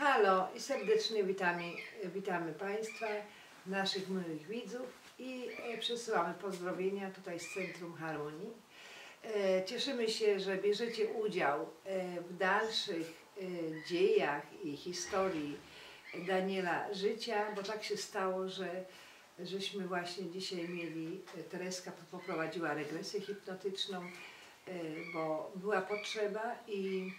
Halo i serdecznie witamy Państwa, naszych miłych widzów i przesyłamy pozdrowienia tutaj z Centrum Harmonii. Cieszymy się, że bierzecie udział w dalszych dziejach i historii Daniela życia, bo tak się stało, żeśmy właśnie dzisiaj mieli, Tereska poprowadziła regresję hipnotyczną, bo była potrzeba i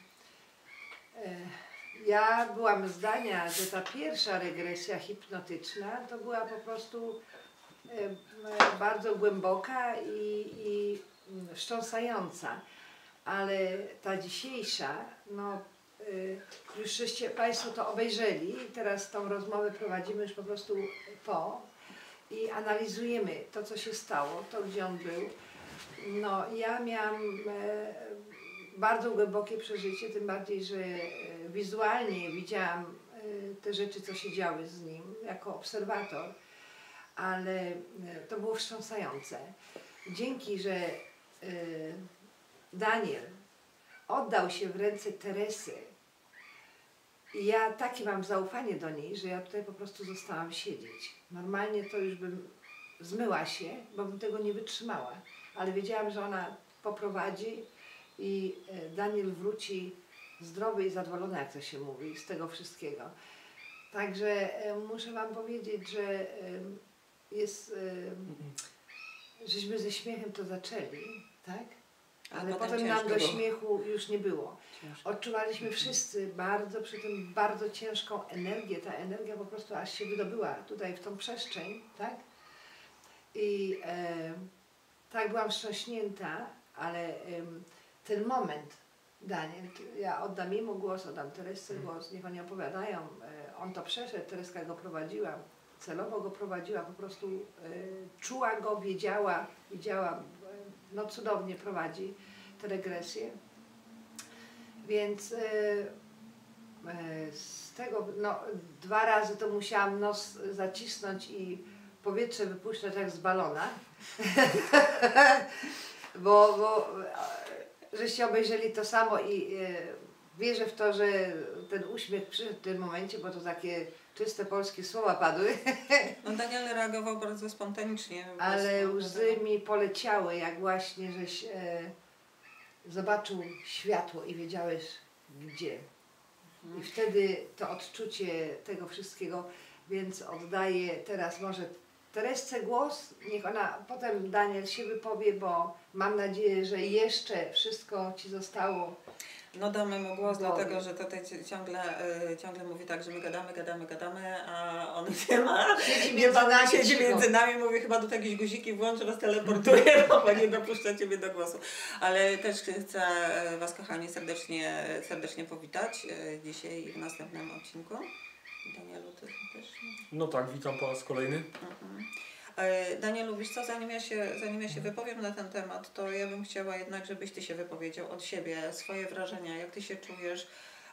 ja byłam zdania, że ta pierwsza regresja hipnotyczna to była po prostu bardzo głęboka i wstrząsająca, ale ta dzisiejsza, no już żeście Państwo to obejrzeli, teraz tą rozmowę prowadzimy już po prostu i analizujemy to, co się stało, to gdzie on był. No ja miałam bardzo głębokie przeżycie, tym bardziej, że wizualnie widziałam te rzeczy, co się działy z nim jako obserwator, ale to było wstrząsające. Dzięki, że Daniel oddał się w ręce Teresy i ja takie mam zaufanie do niej, że ja tutaj po prostu zostałam siedzieć. Normalnie to już bym zmyła się, bo bym tego nie wytrzymała, ale wiedziałam, że ona poprowadzi i Daniel wróci zdrowy i zadowolony, jak to się mówi, z tego wszystkiego. Także muszę Wam powiedzieć, że żeśmy ze śmiechem to zaczęli, tak? Ale potem nam do śmiechu już nie było. Odczuwaliśmy wszyscy bardzo, przy tym bardzo ciężką energię. Ta energia po prostu aż się wydobyła tutaj w tą przestrzeń, tak? I tak byłam wstrząśnięta, ale ten moment, Daniel, ja oddam jemu głos, oddam Teresce głos, niech oni opowiadają, on to przeszedł, Tereska go prowadziła, celowo go prowadziła, po prostu czuła go, wiedziała, no cudownie prowadzi te regresje. Więc z tego, no 2 razy to musiałam nos zacisnąć i powietrze wypuszczać jak z balona, bo żeście obejrzeli to samo i wierzę w to, że ten uśmiech przyszedł w tym momencie, bo to takie czyste polskie słowa padły. No Daniel reagował bardzo spontanicznie. Ale łzy mi poleciały, jak właśnie żeś zobaczył światło i wiedziałeś gdzie. I wtedy to odczucie tego wszystkiego, więc oddaję teraz może Teresce głos, niech ona, potem Daniel się wypowie, bo mam nadzieję, że jeszcze wszystko Ci zostało. No damy mu głos, dlatego że tutaj ciągle mówi tak, że my gadamy, a on nie ma. Siedzi między nami, mówi chyba do jakieś guziki włączy, was teleportuje, bo nie dopuszcza Ciebie do głosu. Ale też chcę Was, kochani, serdecznie powitać dzisiaj i w następnym odcinku. Danielu, Ty też? No tak, witam po raz kolejny. Danielu, wiesz co, zanim ja się wypowiem na ten temat, to ja bym chciała jednak, żebyś Ty się wypowiedział od siebie, swoje wrażenia, jak Ty się czujesz,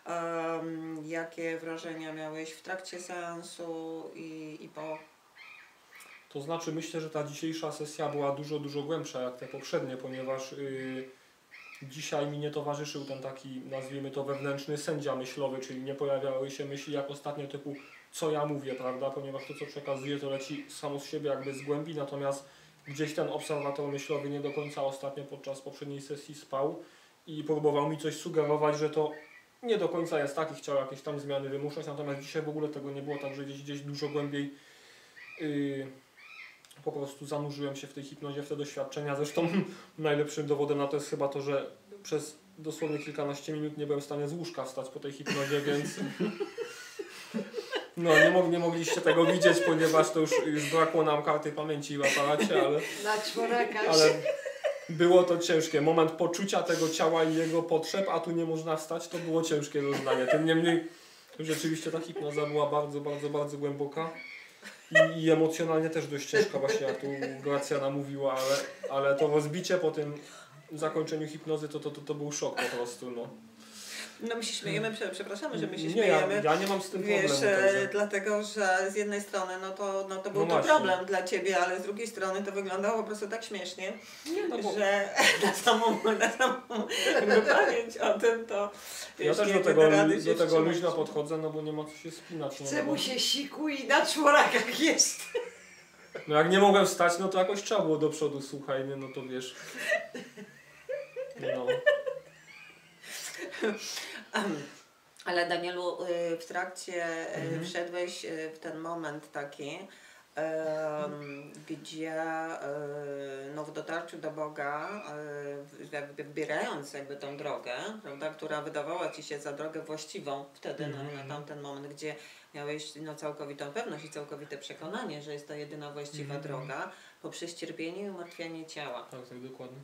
jakie wrażenia miałeś w trakcie seansu i po. To znaczy myślę, że ta dzisiejsza sesja była dużo głębsza jak te poprzednie, ponieważ dzisiaj mi nie towarzyszył ten taki, nazwijmy to, wewnętrzny sędzia myślowy, czyli nie pojawiały się myśli jak ostatnio typu co ja mówię, prawda, ponieważ to co przekazuję to leci samo z siebie jakby z głębi, natomiast gdzieś ten obserwator myślowy nie do końca ostatnio podczas poprzedniej sesji spał i próbował mi coś sugerować, że to nie do końca jest tak i chciał jakieś tam zmiany wymuszać, natomiast dzisiaj w ogóle tego nie było, także gdzieś dużo głębiej po prostu zanurzyłem się w tej hipnozie, w te doświadczenia. Zresztą najlepszym dowodem na to jest chyba to, że przez dosłownie kilkanaście minut nie byłem w stanie z łóżka wstać po tej hipnozie, więc no nie mogliście tego widzieć, ponieważ to już brakło nam karty pamięci w aparacie, ale było to ciężkie. Moment poczucia tego ciała i jego potrzeb, a tu nie można wstać, to było ciężkie doznanie. Tym niemniej rzeczywiście ta hipnoza była bardzo głęboka. I emocjonalnie też dość ciężka, właśnie jak tu Gracjana mówiła, ale to rozbicie po tym zakończeniu hipnozy to był szok po prostu. No. No my się śmiejemy, przepraszamy, że my się Nie, śmiejemy. ja nie mam z tym Wiesz, problemu. Także. dlatego, że z jednej strony no to był No to właśnie. problem dla Ciebie, ale z drugiej strony to wyglądało po prostu tak śmiesznie, No bo że na samą jakby pamięć o tym to ja wiesz, też nie do tego da rady się luźno wstrzymać. podchodzę, no bo nie ma co się spinać. Chce No, mu bo, się siku i na czworakach jest. no jak nie mogłem wstać, no to jakoś trzeba było do przodu, słuchaj, nie, no to wiesz. No. Ale Danielu, w trakcie wszedłeś w ten moment taki, gdzie no, w dotarciu do Boga, wybierając jakby tą drogę, prawda, która wydawała Ci się za drogę właściwą wtedy na tamten moment, gdzie miałeś no, całkowitą pewność i całkowite przekonanie, że jest to jedyna właściwa droga, poprzez cierpienie i umartwianie ciała. Tak, dokładnie.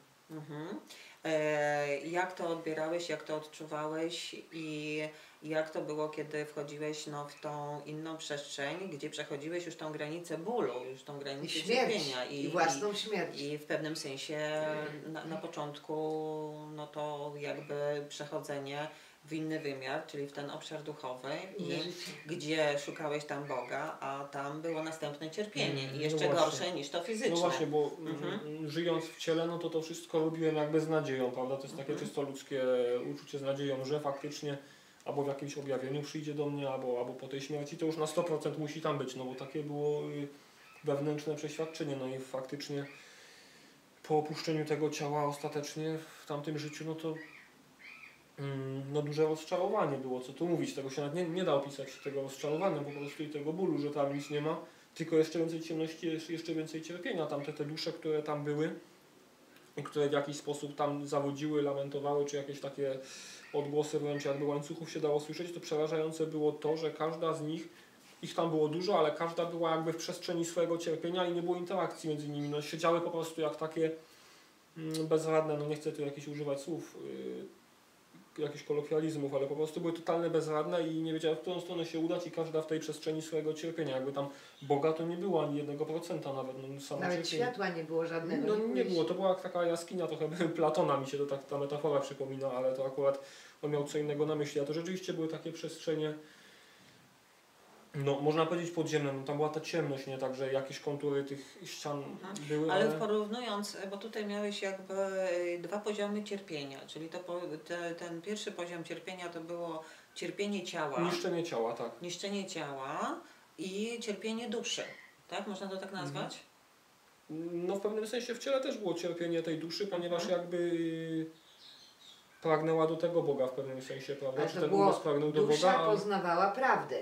Jak to odbierałeś, jak to odczuwałeś i jak to było, kiedy wchodziłeś no, w tą inną przestrzeń, gdzie przechodziłeś już tą granicę bólu, już tą granicę cierpienia I własną śmierć. i w pewnym sensie na początku no to jakby przechodzenie w inny wymiar, czyli w ten obszar duchowy, gdzie szukałeś tam Boga, a tam było następne cierpienie i jeszcze no gorsze niż to fizyczne. No właśnie, bo żyjąc w ciele, no to wszystko robiłem jakby z nadzieją, prawda? To jest takie czysto ludzkie uczucie z nadzieją, że faktycznie albo w jakimś objawieniu przyjdzie do mnie, albo po tej śmierci, to już na 100% musi tam być, no bo takie było wewnętrzne przeświadczenie, no i faktycznie po opuszczeniu tego ciała ostatecznie w tamtym życiu, no to no duże rozczarowanie było, co tu mówić, tego się nawet nie da opisać, tego rozczarowania po prostu i tego bólu, że tam nic nie ma, tylko jeszcze więcej ciemności, jeszcze więcej cierpienia. Tamte te dusze, które tam były i które w jakiś sposób tam zawodziły, lamentowały, czy jakieś takie odgłosy wręcz jakby łańcuchów się dało słyszeć, to przerażające było to, że każda z nich, ich tam było dużo, ale każda była jakby w przestrzeni swojego cierpienia i nie było interakcji między nimi. No, siedziały po prostu jak takie bezradne, no nie chcę tu jakichś używać słów, jakichś kolokwializmów, ale po prostu były totalnie bezradne i nie wiedziały, w którą stronę się udać i każda w tej przestrzeni swojego cierpienia. Jakby tam Boga to nie było ani 1% nawet. No, samo Nawet cierpienie. światła nie było żadnego. No nie było, to była jak taka jaskinia, trochę Platona mi się to tak ta metafora przypomina, ale to akurat on miał co innego na myśli. A to rzeczywiście były takie przestrzenie, no można powiedzieć podziemne, no tam była ta ciemność, nie? Także jakieś kontury tych ścian były, ale porównując, bo tutaj miałeś jakby dwa poziomy cierpienia, czyli ten pierwszy poziom cierpienia to było cierpienie ciała. Niszczenie ciała, tak. Niszczenie ciała i cierpienie duszy, tak? Można to tak nazwać? No w pewnym sensie w ciele też było cierpienie tej duszy, ponieważ jakby pragnęła do tego Boga w pewnym sensie, prawda? Ale Czy to ten było, umysł pragnął do dusza Boga? poznawała prawdę.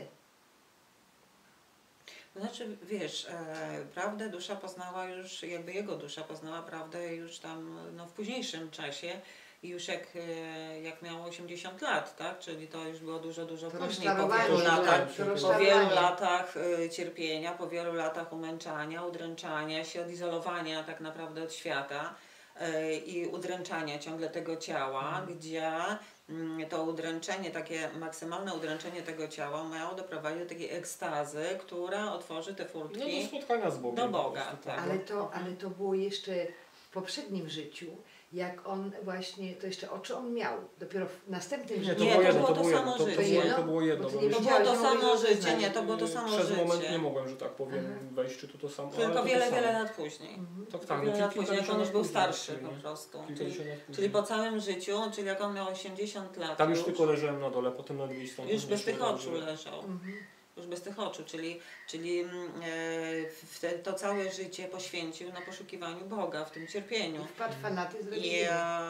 To znaczy, wiesz, prawdę dusza poznała już, jakby jego dusza poznała prawdę już tam no, w późniejszym czasie i już jak miało 80 lat, tak? Czyli to już było dużo To później, po wielu latach cierpienia, po wielu latach umęczania, udręczania się, odizolowania tak naprawdę od świata i udręczania ciągle tego ciała, gdzie to udręczenie, takie maksymalne udręczenie tego ciała miało doprowadzić do takiej ekstazy, która otworzy te furtki No do spotkania z Bogiem. do Boga. Tak. Ale to było jeszcze w poprzednim życiu, jak on właśnie, to jeszcze oczy on miał, dopiero w następnym Nie, życiu. to było jedno, to to było samo jedno. życie. To było jedno. Bo ty bo nie myśmy- To było to Wiedziałeś, samo że życie, znać. nie, to było to samo Przez moment nie życie. mogłem, że tak powiem, wejść, czy to samo. ale Tylko to wiele, samo. wiele lat później. Tak, tak. Wiele No, lat później, jak on już był starszy później, po nie? prostu. Kilkadziesiąt lat później. Czyli po całym życiu, czyli jak on miał 80 lat. Tam już tylko leżałem na dole, potem na drugiej stronie. Już bez jeszcze tych oczu leżałem. leżał. Już bez tych oczu, czyli to całe życie poświęcił na poszukiwaniu Boga w tym cierpieniu. Wpadł fanatyzm I, religijny.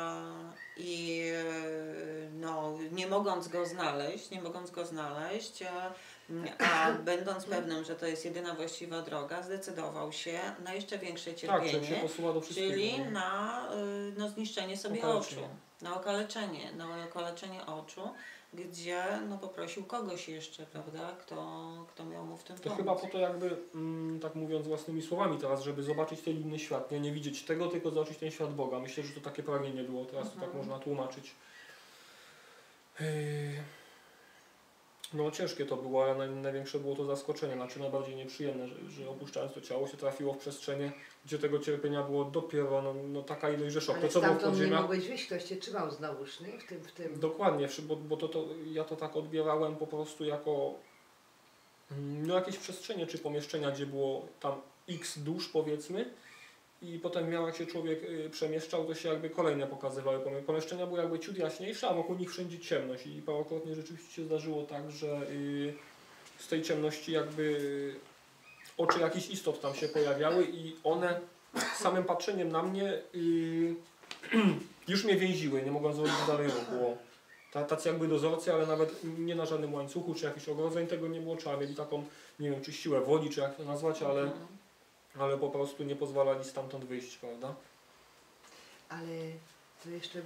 no, nie mogąc go znaleźć, a będąc pewnym, że to jest jedyna właściwa droga, zdecydował się na jeszcze większe Tak, człowiek się cierpienie, posuwa do wszystkiego. czyli nie? na no, zniszczenie sobie Okaleczenie. oczu, na okaleczenie oczu, gdzie no, poprosił kogoś jeszcze, prawda, kto miał mu w tym To pomóc. chyba po to jakby, tak mówiąc własnymi słowami teraz, żeby zobaczyć ten inny świat, nie widzieć tego, tylko zobaczyć ten świat Boga. Myślę, że to takie pragnienie było, teraz to tak można tłumaczyć. No ciężkie to było, ale największe było to zaskoczenie, znaczy najbardziej nieprzyjemne, że opuszczając to ciało się trafiło w przestrzenie, gdzie tego cierpienia było dopiero no taka ilość, że szok. Ale To co było w stamtąd nie podziemiach? mogłeś wyjść, ktoś cię trzymał znowuż, nie? W tym. Dokładnie, bo ja to tak odbierałem po prostu jako no jakieś przestrzenie czy pomieszczenia, gdzie było tam x dusz powiedzmy i potem jak się człowiek przemieszczał, to się jakby kolejne pokazywały. Pomieszczenia były jakby ciut jaśniejsze, a wokół nich wszędzie ciemność i parokrotnie rzeczywiście się zdarzyło tak, że z tej ciemności jakby oczy jakichś istot tam się pojawiały i one samym patrzeniem na mnie już mnie więziły, nie mogłem zrobić dalej ruchu. Tacy jakby dozorcy, ale nawet nie na żadnym łańcuchu czy jakichś ogrodzeń tego nie było, trzeba mieli taką, nie wiem, czy siłę woli, czy jak to nazwać, ale po prostu nie pozwalali stamtąd wyjść, prawda? Ale to jeszcze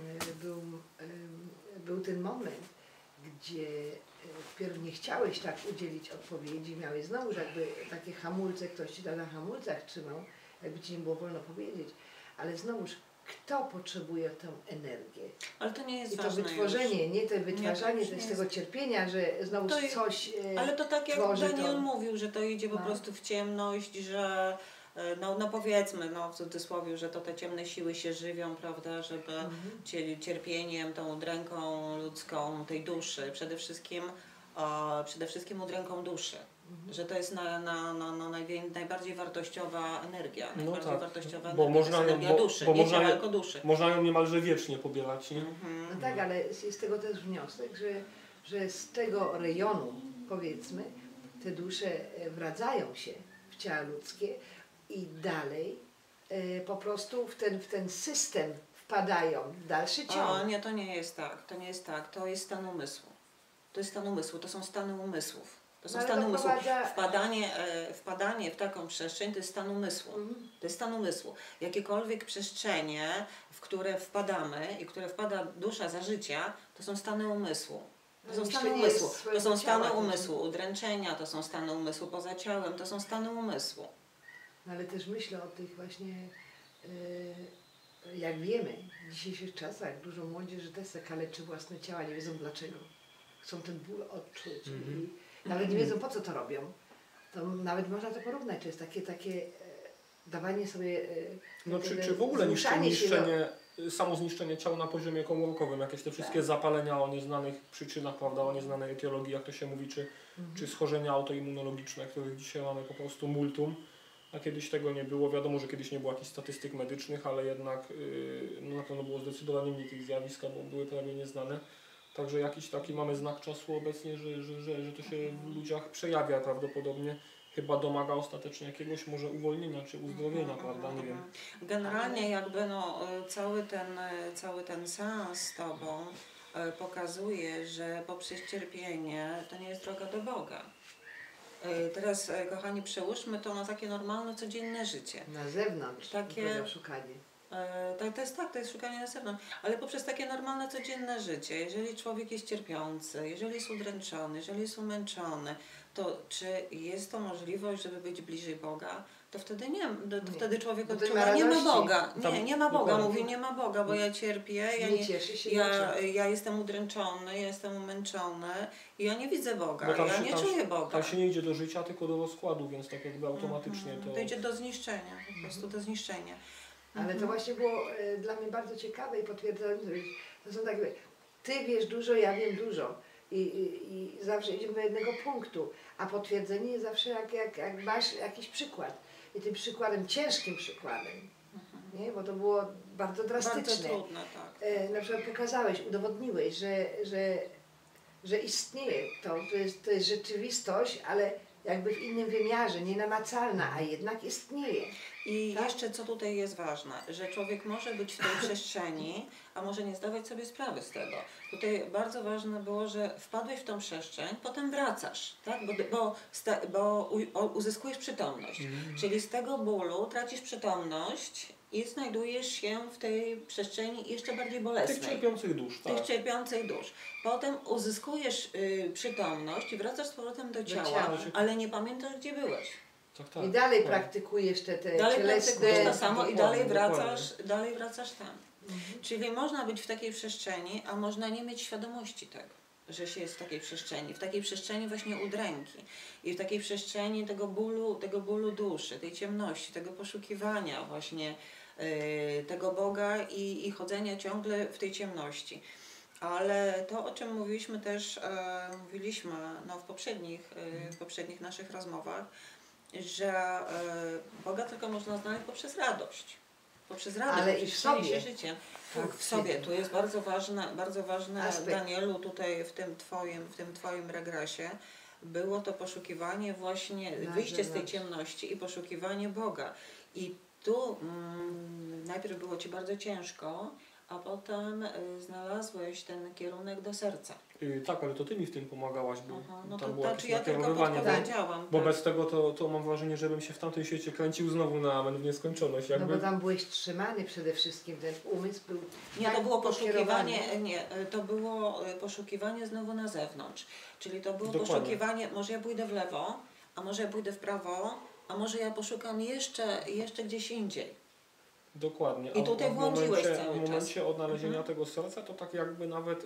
był ten moment, gdzie wpierw nie chciałeś tak udzielić odpowiedzi, miałeś znowu jakby takie hamulce, ktoś ci tam na hamulcach trzymał, jakby ci nie było wolno powiedzieć, ale znowuż kto potrzebuje tę energię? Ale to nie jest i to ważne wytworzenie, już. nie to wytwarzanie z tego cierpienia, że znowu to coś ale to tak jak tworzy Daniel to. mówił, że to idzie po prostu w ciemność, że no powiedzmy, no w cudzysłowie, że to te ciemne siły się żywią, prawda, żeby cierpieniem, tą udręką ludzką, tej duszy, przede wszystkim udręką duszy. Że to jest najbardziej wartościowa energia, najbardziej wartościowa energia, to jest energia duszy, nie ciała, tylko duszy. Można ją niemalże wiecznie pobierać, nie? No tak, ale jest z tego też wniosek, że z tego rejonu, powiedzmy, te dusze wradzają się w ciała ludzkie i dalej po prostu w ten system wpadają, w dalszy ciąg. O nie, to nie jest tak, to nie jest tak, to jest stan umysłu. To jest stan umysłu, to są stany umysłów. To są stany umysłu. Wpadanie w taką przestrzeń to jest stan umysłu. To jest stan umysłu. Jakiekolwiek przestrzenie, w które wpadamy i które wpada dusza za życia, to są stany umysłu. To są stany umysłu. To są stany umysłu udręczenia, to są stany umysłu poza ciałem, to są stany umysłu. No ale też myślę o tych właśnie, jak wiemy, w dzisiejszych czasach dużo młodzieży też kaleczy własne ciała, nie wiedzą dlaczego. Chcą ten ból odczuć i nawet nie wiedzą po co to robią. To nawet można to porównać, to jest takie dawanie sobie... No czy w ogóle samo zniszczenie ciał na poziomie komórkowym, jakieś te wszystkie zapalenia o nieznanych przyczynach, prawda, o nieznanej etiologii, jak to się mówi, czy schorzenia autoimmunologiczne, których dzisiaj mamy po prostu multum, a kiedyś tego nie było. Wiadomo, że kiedyś nie było jakichś statystyk medycznych, ale jednak no na pewno było zdecydowanie mniej tych zjawisk, bo były prawie nieznane. Także jakiś taki mamy znak czasu obecnie, że to się w ludziach przejawia prawdopodobnie. Chyba domaga ostatecznie jakiegoś może uwolnienia czy uzdrowienia, prawda? Nie wiem. Generalnie jakby no, cały ten seans z Tobą pokazuje, że poprzez cierpienie to nie jest droga do Boga. Teraz, kochani, przełóżmy to na takie normalne, codzienne życie. Na zewnątrz, takie szukanie. To jest szukanie na zewnątrz, ale poprzez takie normalne, codzienne życie. Jeżeli człowiek jest cierpiący, jeżeli jest udręczony, jeżeli jest umęczony, to czy jest to możliwość, żeby być bliżej Boga? To wtedy nie, wtedy człowiek odczuwa, nie ma Boga. Nie ma Boga, mówi, nie ma Boga, bo ja cierpię, ja jestem udręczony, ja jestem umęczony i ja nie widzę Boga, ja nie czuję Boga. Tam się nie idzie do życia, tylko do rozkładu, więc tak jakby automatycznie to... To idzie do zniszczenia, po prostu do zniszczenia. Ale to właśnie było dla mnie bardzo ciekawe i potwierdzające. To są takie, ty wiesz dużo, ja wiem dużo. I zawsze idziemy do jednego punktu, a potwierdzenie jest zawsze jak masz jakiś przykład. I tym przykładem, ciężkim przykładem, nie? Bo to było bardzo drastyczne. Bardzo trudne, tak. Na przykład pokazałeś, udowodniłeś, że istnieje to jest rzeczywistość, ale jakby w innym wymiarze, nienamacalna, a jednak istnieje. I jeszcze co tutaj jest ważne, że człowiek może być w tej przestrzeni, a może nie zdawać sobie sprawy z tego. Tutaj bardzo ważne było, że wpadłeś w tą przestrzeń, potem wracasz, tak? bo uzyskujesz przytomność. Czyli z tego bólu tracisz przytomność i znajdujesz się w tej przestrzeni jeszcze bardziej bolesnej. Tych cierpiących dusz, tak. Tych cierpiących dusz. Potem uzyskujesz przytomność i wracasz z powrotem do ciała, ale nie pamiętasz, gdzie byłeś. Tak, I dalej praktykujesz te dalej cielesne... praktykujesz to samo i dalej wracasz tam. Czyli można być w takiej przestrzeni, a można nie mieć świadomości tego. że się jest w takiej przestrzeni właśnie udręki i w takiej przestrzeni tego bólu duszy, tej ciemności, tego poszukiwania właśnie tego Boga i chodzenia ciągle w tej ciemności. Ale to, o czym mówiliśmy też, no, w poprzednich naszych rozmowach, że Boga tylko można znaleźć poprzez radość. Poprzez radość, ale i w sobie. Życie. Tak, Tak, w sobie. Tu jest bardzo ważne aspekt. Danielu, tutaj w tym Twoim regresie było to poszukiwanie właśnie, wyjście z tej ciemności i poszukiwanie Boga. I tu najpierw było Ci bardzo ciężko, a potem znalazłeś ten kierunek do serca. Tak, ale to Ty mi w tym pomagałaś, bo No tam to było znaczy jakieś ja tylko nakierowywanie. podpowiedziałam. Bo tak. bez tego to mam wrażenie, żebym się w tamtym świecie kręcił znowu na amen w nieskończoność. No Jakby... bo tam byłeś trzymany przede wszystkim, ten umysł był Nie, tak to było pokierowany. to było poszukiwanie znowu na zewnątrz. Czyli to było Dokładnie. poszukiwanie, może ja pójdę w lewo, a może ja pójdę w prawo, a może ja poszukam jeszcze gdzieś indziej. Dokładnie. I tutaj w błądziłeś momencie, cały w momencie czas. odnalezienia tego serca to tak jakby nawet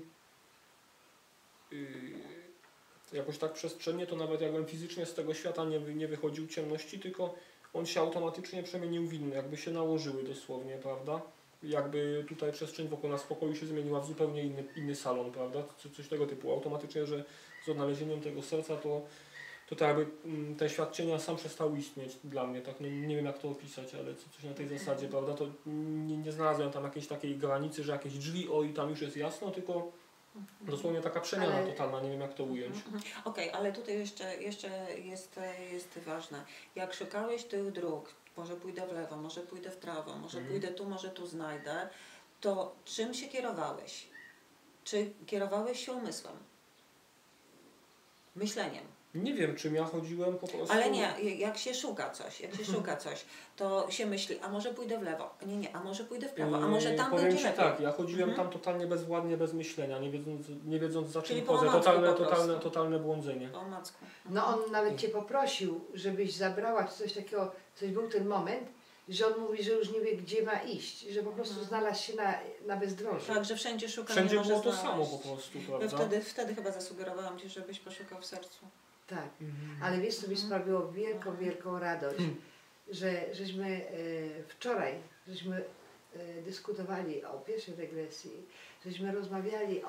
jakoś tak przestrzennie, to nawet jakbym fizycznie z tego świata nie wychodził ciemności, tylko on się automatycznie przemienił w inny, jakby się nałożyły dosłownie, prawda? Jakby tutaj przestrzeń wokół nas w pokoju się zmieniła w zupełnie inny salon, prawda? Coś tego typu. Automatycznie, że z odnalezieniem tego serca to jakby te świadczenia sam przestały istnieć dla mnie, tak, no, nie wiem jak to opisać, ale coś na tej zasadzie, prawda, to nie znalazłem tam jakiejś takiej granicy, że jakieś drzwi, i tam już jest jasno, tylko dosłownie taka przemiana totalna, nie wiem jak to ująć. Okej, ale tutaj jeszcze jest ważne. Jak szukałeś tych dróg, może pójdę w lewo, może pójdę w prawo, może tu znajdę, to czym się kierowałeś? Czy kierowałeś się umysłem? Myśleniem? Nie wiem, czym ja chodziłem po prostu... Ale nie, jak się szuka coś, to się myśli, a może pójdę w lewo, nie, a może pójdę w prawo, a może tam powiem będzie Ci lepiej. tak, ja chodziłem tam totalnie bezwładnie, bez myślenia, nie wiedząc za Czyli czym po chodzę, omacku totalne błądzenie. O macku. No on nawet Cię poprosił, żebyś zabrała czy coś takiego, coś był ten moment, że on mówi, że już nie wie gdzie ma iść, że po prostu znalazł się na bezdrożu. Tak, że wszędzie szukam, Wszędzie nie może było to znaleźć. samo po prostu, Ja prawda? wtedy chyba zasugerowałam Ci, żebyś poszukał w sercu. Tak, ale wiesz, co mi sprawiło wielką radość, że żeśmy wczoraj dyskutowali o pierwszej regresji, żeśmy rozmawiali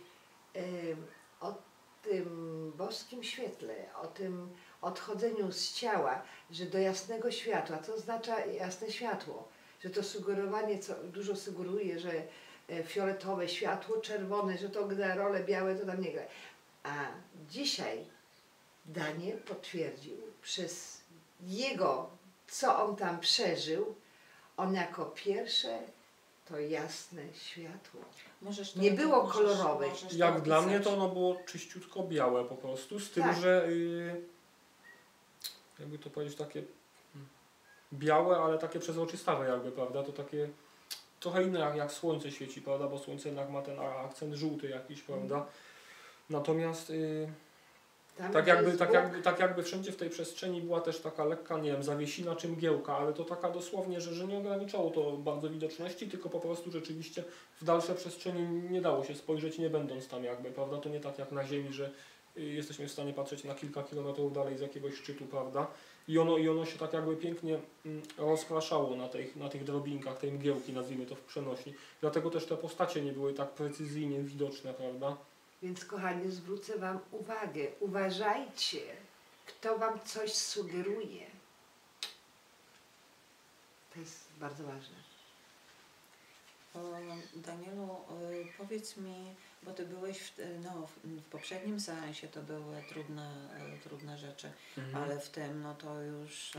o tym boskim świetle, o tym odchodzeniu z ciała, że do jasnego światła, co oznacza jasne światło, że to sugerowanie, co dużo sugeruje, że fioletowe światło, czerwone, że to gra rolę, białe to tam nie gra. A dzisiaj Daniel potwierdził przez jego, co on tam przeżył, on jako pierwsze to jasne światło. Nie było kolorowe. Jak dla mnie to ono było czyściutko białe po prostu, z tym, Tak. że jakby to powiedzieć, takie białe, ale takie przezroczystawe jakby, prawda, to takie trochę inne jak słońce świeci, prawda, bo słońce jednak ma ten akcent żółty jakiś, prawda, natomiast tak jakby wszędzie w tej przestrzeni była też taka lekka, nie wiem, zawiesina czy mgiełka, ale to taka dosłownie, że nie ograniczało to bardzo widoczności, tylko po prostu rzeczywiście w dalsze przestrzenie nie dało się spojrzeć, nie będąc tam jakby, prawda, to nie tak jak na Ziemi, że jesteśmy w stanie patrzeć na kilka kilometrów dalej z jakiegoś szczytu, prawda, i ono się tak jakby pięknie rozpraszało na tych drobinkach tej mgiełki, nazwijmy to w przenośni, dlatego też te postacie nie były tak precyzyjnie widoczne, prawda. Więc kochani, zwrócę Wam uwagę, uważajcie, kto Wam coś sugeruje. To jest bardzo ważne. Danielu, powiedz mi, bo Ty byłeś w poprzednim seansie, to były trudne rzeczy, ale w tym no to już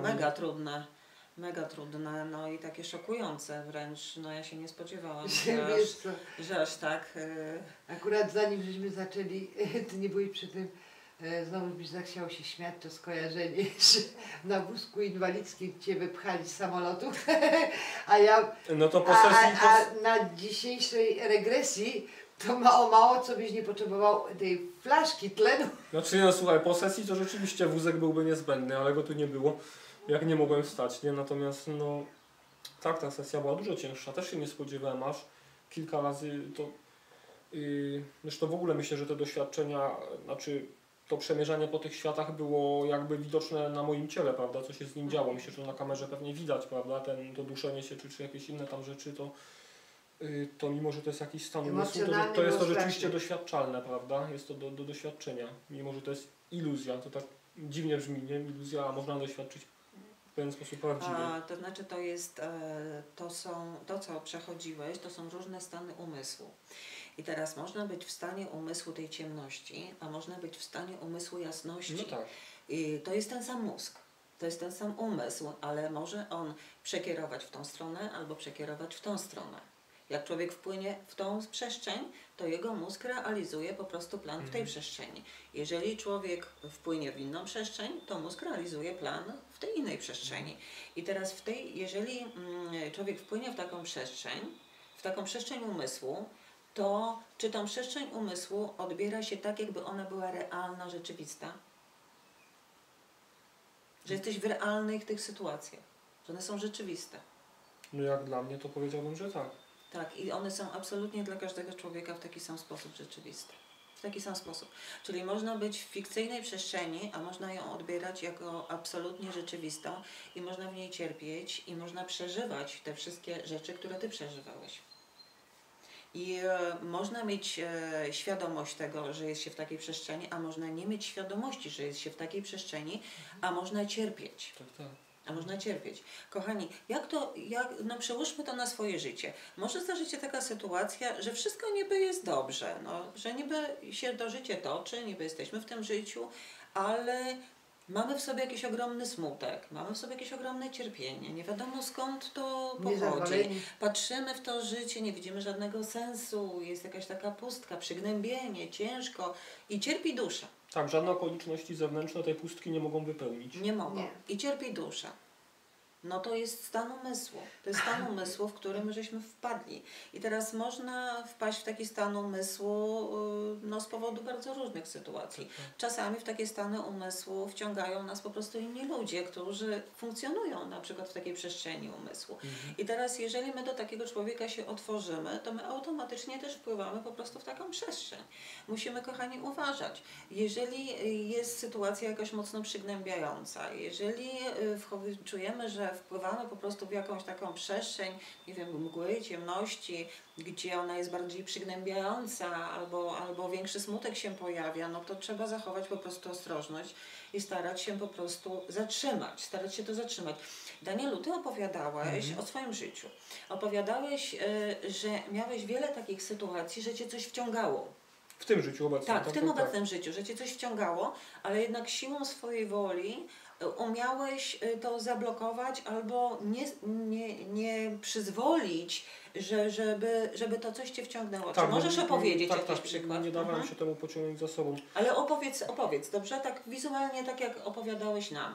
mega trudne, no i takie szokujące wręcz, no ja się nie spodziewałam, że aż tak... Akurat zanim żeśmy zaczęli, Ty nie byłeś przy tym, znowu mi zachciało się śmiać, to skojarzenie, że na wózku inwalidzkim Cię wypchali z samolotu, a ja, no to a na dzisiejszej regresji to mało co byś nie potrzebował tej flaszki tlenu. Znaczy no słuchaj, po sesji to rzeczywiście wózek byłby niezbędny, ale go tu nie było, jak nie mogłem wstać, nie? Natomiast no tak, ta sesja była dużo cięższa, też się nie spodziewałem aż kilka razy to Zresztą w ogóle myślę, że te doświadczenia, znaczy to przemierzanie po tych światach było jakby widoczne na moim ciele, prawda, co się z nim działo. Myślę, że na kamerze pewnie widać, prawda, to duszenie się czy jakieś inne tam rzeczy, to mimo, że to jest jakiś stan umysłu, to jest to rzeczywiście doświadczalne, prawda, jest to do doświadczenia, mimo, że to jest iluzja, to tak dziwnie brzmi, nie? Iluzja, a można doświadczyć w pewien sposób prawdziwy. To znaczy to jest, to co przechodziłeś, to są różne stany umysłu. I teraz można być w stanie umysłu tej ciemności, a można być w stanie umysłu jasności. No tak. I to jest ten sam mózg, to jest ten sam umysł, ale może on przekierować w tą stronę albo przekierować w tą stronę. Jak człowiek wpłynie w tą przestrzeń, to jego mózg realizuje po prostu plan w tej przestrzeni. Jeżeli człowiek wpłynie w inną przestrzeń, to mózg realizuje plan w tej innej przestrzeni. I teraz jeżeli człowiek wpłynie w taką przestrzeń umysłu, to czy tą przestrzeń umysłu odbiera się tak, jakby ona była realna, rzeczywista? Że jesteś w realnych tych sytuacjach, że one są rzeczywiste. No jak dla mnie, to powiedziałbym, że tak. Tak, i one są absolutnie dla każdego człowieka w taki sam sposób rzeczywiste. W taki sam sposób. Czyli można być w fikcyjnej przestrzeni, a można ją odbierać jako absolutnie rzeczywistą i można w niej cierpieć i można przeżywać te wszystkie rzeczy, które ty przeżywałeś. I można mieć świadomość tego, że jest się w takiej przestrzeni, a można nie mieć świadomości, że jest się w takiej przestrzeni, a można cierpieć. Tak. A można cierpieć. Kochani, przełóżmy to na swoje życie. Może zdarzyć się taka sytuacja, że wszystko niby jest dobrze, że niby się to życie toczy, niby jesteśmy w tym życiu, ale mamy w sobie jakiś ogromny smutek, mamy w sobie jakieś ogromne cierpienie, nie wiadomo skąd to pochodzi. Patrzymy w to życie, nie widzimy żadnego sensu, jest jakaś taka pustka, przygnębienie, ciężko i cierpi dusza. Tak, żadne okoliczności zewnętrzne tej pustki nie mogą wypełnić. Nie mogą. Nie. I cierpi dusza. No to jest stan umysłu. To jest stan umysłu, w który my żeśmy wpadli. I teraz można wpaść w taki stan umysłu z powodu bardzo różnych sytuacji. Czasami w takie stany umysłu wciągają nas po prostu inni ludzie, którzy funkcjonują na przykład w takiej przestrzeni umysłu. I teraz jeżeli my do takiego człowieka się otworzymy, to my automatycznie też wpływamy po prostu w taką przestrzeń. Musimy, kochani, uważać. Jeżeli jest sytuacja jakaś mocno przygnębiająca, jeżeli czujemy, że wpływamy po prostu w jakąś taką przestrzeń, nie wiem, mgły, ciemności, gdzie ona jest bardziej przygnębiająca albo większy smutek się pojawia, no to trzeba zachować po prostu ostrożność i starać się po prostu starać się to zatrzymać. Danielu, ty opowiadałeś o swoim życiu. Opowiadałeś, że miałeś wiele takich sytuacji, że cię coś wciągało. W tym życiu obecnym. Tak, w tym obecnym życiu, że cię coś wciągało, ale jednak siłą swojej woli umiałeś to zablokować albo nie przyzwolić, żeby to coś cię wciągnęło. Tak, czy możesz opowiedzieć jakiś przykład? Nie dawałem się temu pociągnąć za sobą. Ale opowiedz, dobrze? Tak wizualnie, tak jak opowiadałeś nam.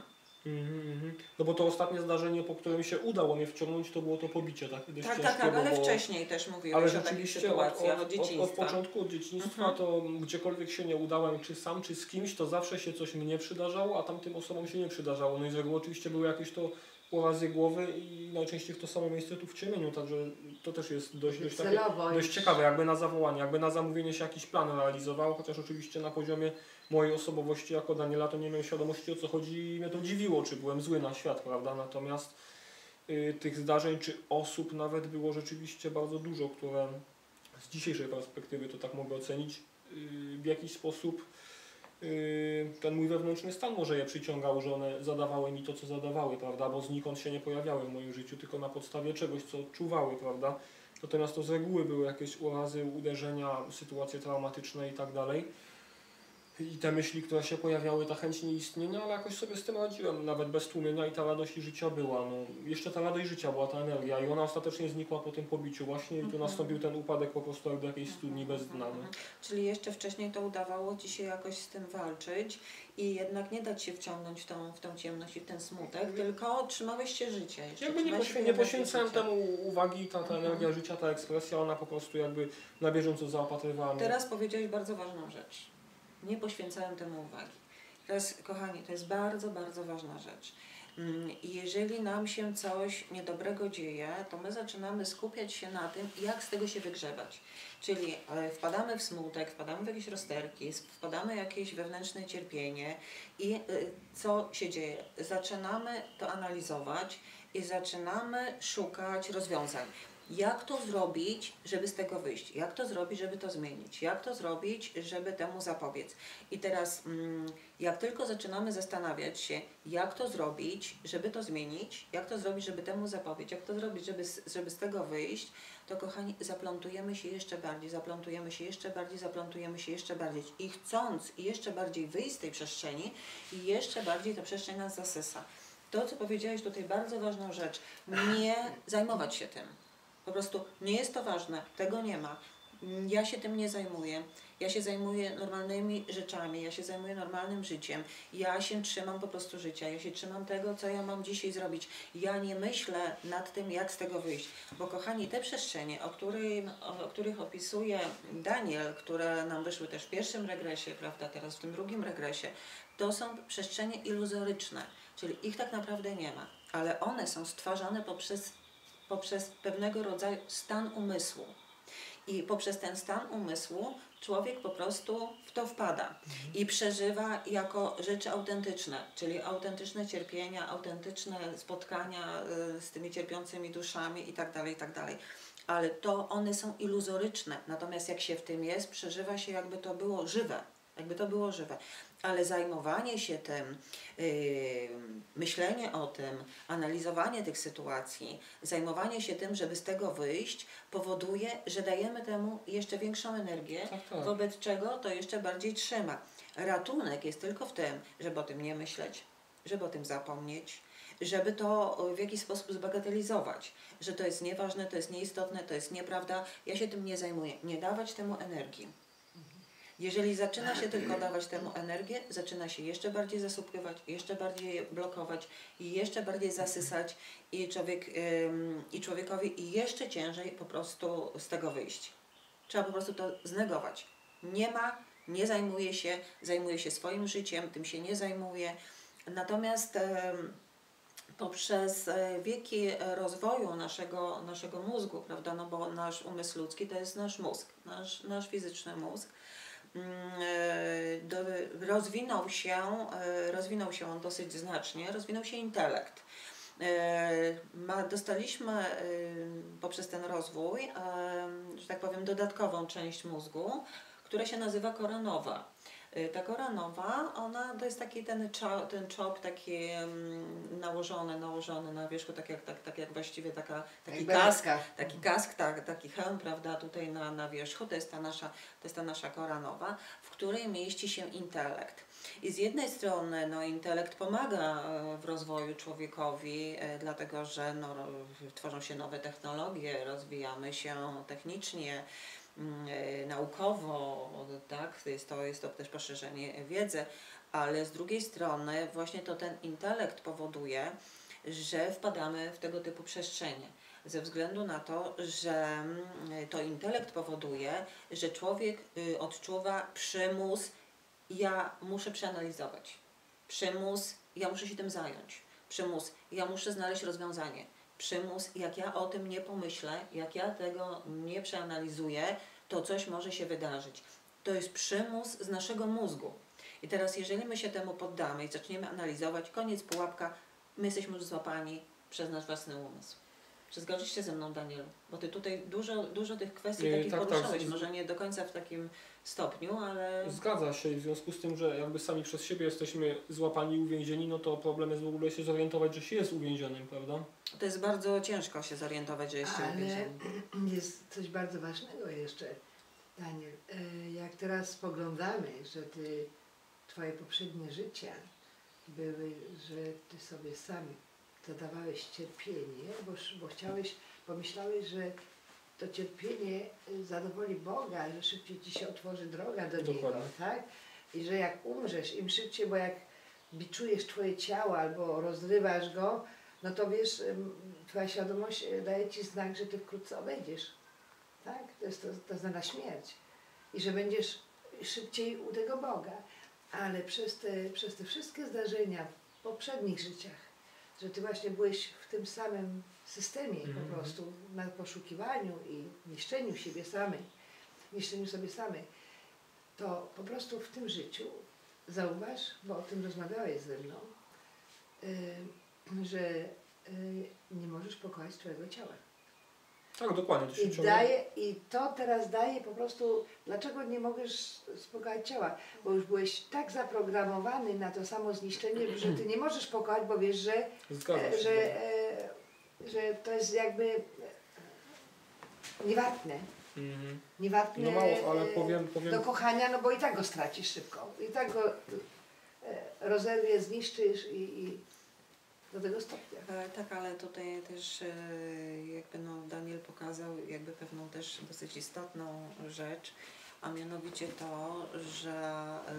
No bo to ostatnie zdarzenie, po którym się udało mnie wciągnąć, to było to pobicie. Tak, ale wcześniej też mówiłeś o takich sytuacjach od dzieciństwa. Od początku, od dzieciństwa, to gdziekolwiek się nie udałem, czy sam, czy z kimś, to zawsze się coś mnie przydarzało, a tamtym osobom się nie przydarzało. No i z reguły oczywiście były jakieś to urazy głowy i najczęściej w to samo miejsce tu w Ciemieniu, także to też jest dość ciekawe, jakby na zawołanie, jakby na zamówienie się jakiś plan realizował, chociaż oczywiście na poziomie mojej osobowości jako Daniela to nie miałem świadomości, o co chodzi i mnie to dziwiło, czy byłem zły na świat, prawda, natomiast tych zdarzeń, czy osób nawet było rzeczywiście bardzo dużo, które z dzisiejszej perspektywy to tak mogę ocenić, w jakiś sposób ten mój wewnętrzny stan może je przyciągał, że one zadawały mi to, co zadawały, prawda, bo znikąd się nie pojawiały w moim życiu, tylko na podstawie czegoś, co czuwały, prawda. Natomiast to z reguły były jakieś urazy, uderzenia, sytuacje traumatyczne i tak dalej. I te myśli, które się pojawiały, ta chęć nieistnienia, ale jakoś sobie z tym radziłem, nawet bez tłumienia i ta radość życia była. No, jeszcze ta radość życia była, ta energia i ona ostatecznie znikła po tym pobiciu właśnie i tu nastąpił ten upadek po prostu jak do jakiejś studni bez dna. No. Czyli jeszcze wcześniej to udawało Ci się jakoś z tym walczyć i jednak nie dać się wciągnąć w tą ciemność i w ten smutek, tylko trzymałeś się życia. Jakby nie poświęcałem temu uwagi, ta energia życia, ta ekspresja, ona po prostu jakby na bieżąco zaopatrywała mnie. Teraz powiedziałeś bardzo ważną rzecz. Nie poświęcałem temu uwagi. Teraz, kochani, to jest bardzo, bardzo ważna rzecz. I jeżeli nam się coś niedobrego dzieje, to my zaczynamy skupiać się na tym, jak z tego się wygrzebać. Czyli wpadamy w smutek, wpadamy w jakieś rozterki, wpadamy w jakieś wewnętrzne cierpienie i co się dzieje? Zaczynamy to analizować i zaczynamy szukać rozwiązań. Jak to zrobić, żeby z tego wyjść? Jak to zrobić, żeby to zmienić? Jak to zrobić, żeby temu zapobiec? I teraz, jak tylko zaczynamy zastanawiać się, jak to zrobić, żeby to zmienić, jak to zrobić, żeby temu zapobiec, jak to zrobić, żeby z tego wyjść, to kochani, zaplątujemy się jeszcze bardziej, zaplątujemy się jeszcze bardziej, zaplątujemy się jeszcze bardziej. I chcąc jeszcze bardziej wyjść z tej przestrzeni, i jeszcze bardziej ta przestrzeń nas zasysa. To, co powiedziałeś tutaj, bardzo ważną rzecz, nie zajmować się tym. Po prostu nie jest to ważne, tego nie ma. Ja się tym nie zajmuję. Ja się zajmuję normalnymi rzeczami, ja się zajmuję normalnym życiem. Ja się trzymam po prostu życia, ja się trzymam tego, co ja mam dzisiaj zrobić. Ja nie myślę nad tym, jak z tego wyjść. Bo kochani, te przestrzenie, o których opisuje Daniel, które nam wyszły też w pierwszym regresie, prawda, teraz w tym drugim regresie, to są przestrzenie iluzoryczne, czyli ich tak naprawdę nie ma. Ale one są stwarzane poprzez pewnego rodzaju stan umysłu. I poprzez ten stan umysłu człowiek po prostu w to wpada i przeżywa jako rzeczy autentyczne, czyli autentyczne cierpienia, autentyczne spotkania z tymi cierpiącymi duszami itd., itd. Ale to one są iluzoryczne, natomiast jak się w tym jest, przeżywa się jakby to było żywe. Jakby to było żywe. Ale zajmowanie się tym, myślenie o tym, analizowanie tych sytuacji, zajmowanie się tym, żeby z tego wyjść, powoduje, że dajemy temu jeszcze większą energię, Tak. wobec czego to jeszcze bardziej trzyma. Ratunek jest tylko w tym, żeby o tym nie myśleć, żeby o tym zapomnieć, żeby to w jakiś sposób zbagatelizować, że to jest nieważne, to jest nieistotne, to jest nieprawda, ja się tym nie zajmuję. Nie dawać temu energii. Jeżeli zaczyna się tylko dawać temu energię, zaczyna się jeszcze bardziej zasupływać, jeszcze bardziej blokować i jeszcze bardziej zasysać i człowiekowi i jeszcze ciężej po prostu z tego wyjść. Trzeba po prostu to znegować. Nie ma, nie zajmuje się swoim życiem, tym się nie zajmuje. Natomiast poprzez wieki rozwoju naszego mózgu, prawda, no bo nasz umysł ludzki to jest nasz mózg, nasz fizyczny mózg, rozwinął się on dosyć znacznie, rozwinął się intelekt. Dostaliśmy poprzez ten rozwój, że tak powiem, dodatkową część mózgu, która się nazywa kora nowa. Ta kora nowa, ona to jest taki ten czop taki nałożony na wierzchu, tak jak właściwie taki kask, taki hełm, prawda, tutaj na wierzchu, to jest ta nasza kora nowa, w której mieści się intelekt. I z jednej strony intelekt pomaga w rozwoju człowiekowi, dlatego że tworzą się nowe technologie, rozwijamy się technicznie, naukowo, tak, jest to też poszerzenie wiedzy, ale z drugiej strony właśnie to ten intelekt powoduje, że wpadamy w tego typu przestrzenie. Ze względu na to, że to intelekt powoduje, że człowiek odczuwa przymus, ja muszę przeanalizować, przymus, ja muszę się tym zająć, przymus, ja muszę znaleźć rozwiązanie, przymus, jak ja o tym nie pomyślę, jak ja tego nie przeanalizuję, to coś może się wydarzyć. To jest przymus z naszego mózgu. I teraz jeżeli my się temu poddamy i zaczniemy analizować, koniec, pułapka, my jesteśmy już złapani przez nasz własny umysł. Czy zgodzisz się ze mną, Danielu? Bo Ty tutaj dużo tych kwestii takich poruszałeś, może nie do końca w takim stopniu, ale... Zgadza się i w związku z tym, że jakby sami przez siebie jesteśmy złapani i uwięzieni, no to problem jest w ogóle się zorientować, że się jest uwięzionym, prawda? To jest bardzo ciężko się zorientować, że jest się uwięzionym. Ale jest coś bardzo ważnego jeszcze, Daniel. Jak teraz spoglądamy, że Twoje poprzednie życia były, że Ty sobie sam zadawałeś cierpienie, bo myślałeś, że to cierpienie zadowoli Boga, że szybciej Ci się otworzy droga do Niego, tak? I że jak umrzesz, im szybciej, bo jak biczujesz Twoje ciało albo rozrywasz go, no to wiesz, Twoja świadomość daje Ci znak, że Ty wkrótce odejdziesz, tak? To znana śmierć. I że będziesz szybciej u tego Boga. Ale przez te wszystkie zdarzenia w poprzednich życiach że ty właśnie byłeś w tym samym systemie po prostu, na poszukiwaniu i niszczeniu siebie samej, niszczeniu sobie samej, to po prostu w tym życiu zauważ, bo o tym rozmawiałeś ze mną, że nie możesz pokochać twojego ciała. Tak, dokładnie. To się I to teraz daje po prostu, dlaczego nie możesz pokochać ciała? Bo już byłeś tak zaprogramowany na to samo zniszczenie, że ty nie możesz pokochać, bo wiesz, że to jest jakby niewartne. Niewartne no mało, ale powiem... do kochania, no bo i tak go stracisz szybko. I tak go rozerwiesz, zniszczysz i do tego stopnia. Tak, ale tutaj też jakby Daniel pokazał jakby pewną też dosyć istotną rzecz, a mianowicie to, że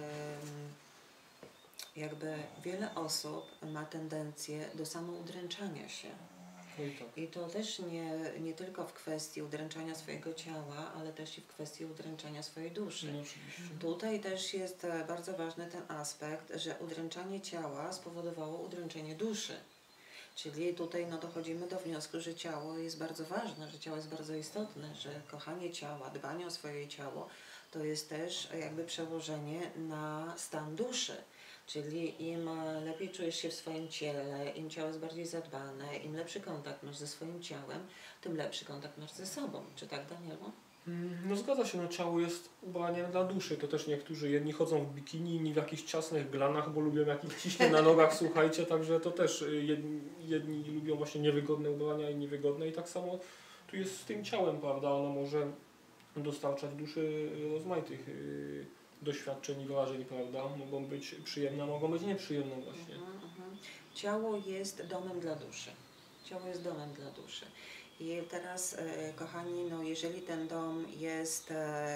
jakby wiele osób ma tendencję do samoudręczania się. I to też nie tylko w kwestii udręczania swojego ciała, ale też i w kwestii udręczania swojej duszy. No, oczywiście. Tutaj też jest bardzo ważny ten aspekt, że udręczanie ciała spowodowało udręczenie duszy. Czyli tutaj dochodzimy do wniosku, że ciało jest bardzo ważne, że ciało jest bardzo istotne, że kochanie ciała, dbanie o swoje ciało to jest też jakby przełożenie na stan duszy. Czyli im lepiej czujesz się w swoim ciele, im ciało jest bardziej zadbane, im lepszy kontakt masz ze swoim ciałem, tym lepszy kontakt masz ze sobą. Czy tak, Danielu? No zgadza się, ciało jest ubraniem dla duszy. To też niektórzy, jedni chodzą w bikini, inni w jakichś ciasnych glanach, bo lubią jak ich ciśnie na nogach, słuchajcie, także to też jedni lubią właśnie niewygodne ubrania, inni wygodne i tak samo tu jest z tym ciałem, prawda, ono może dostarczać duszy rozmaitych doświadczeń i wrażeń, prawda, mogą być przyjemne, mogą być nieprzyjemne właśnie. Ciało jest domem dla duszy. Ciało jest domem dla duszy. I teraz, kochani, jeżeli ten dom jest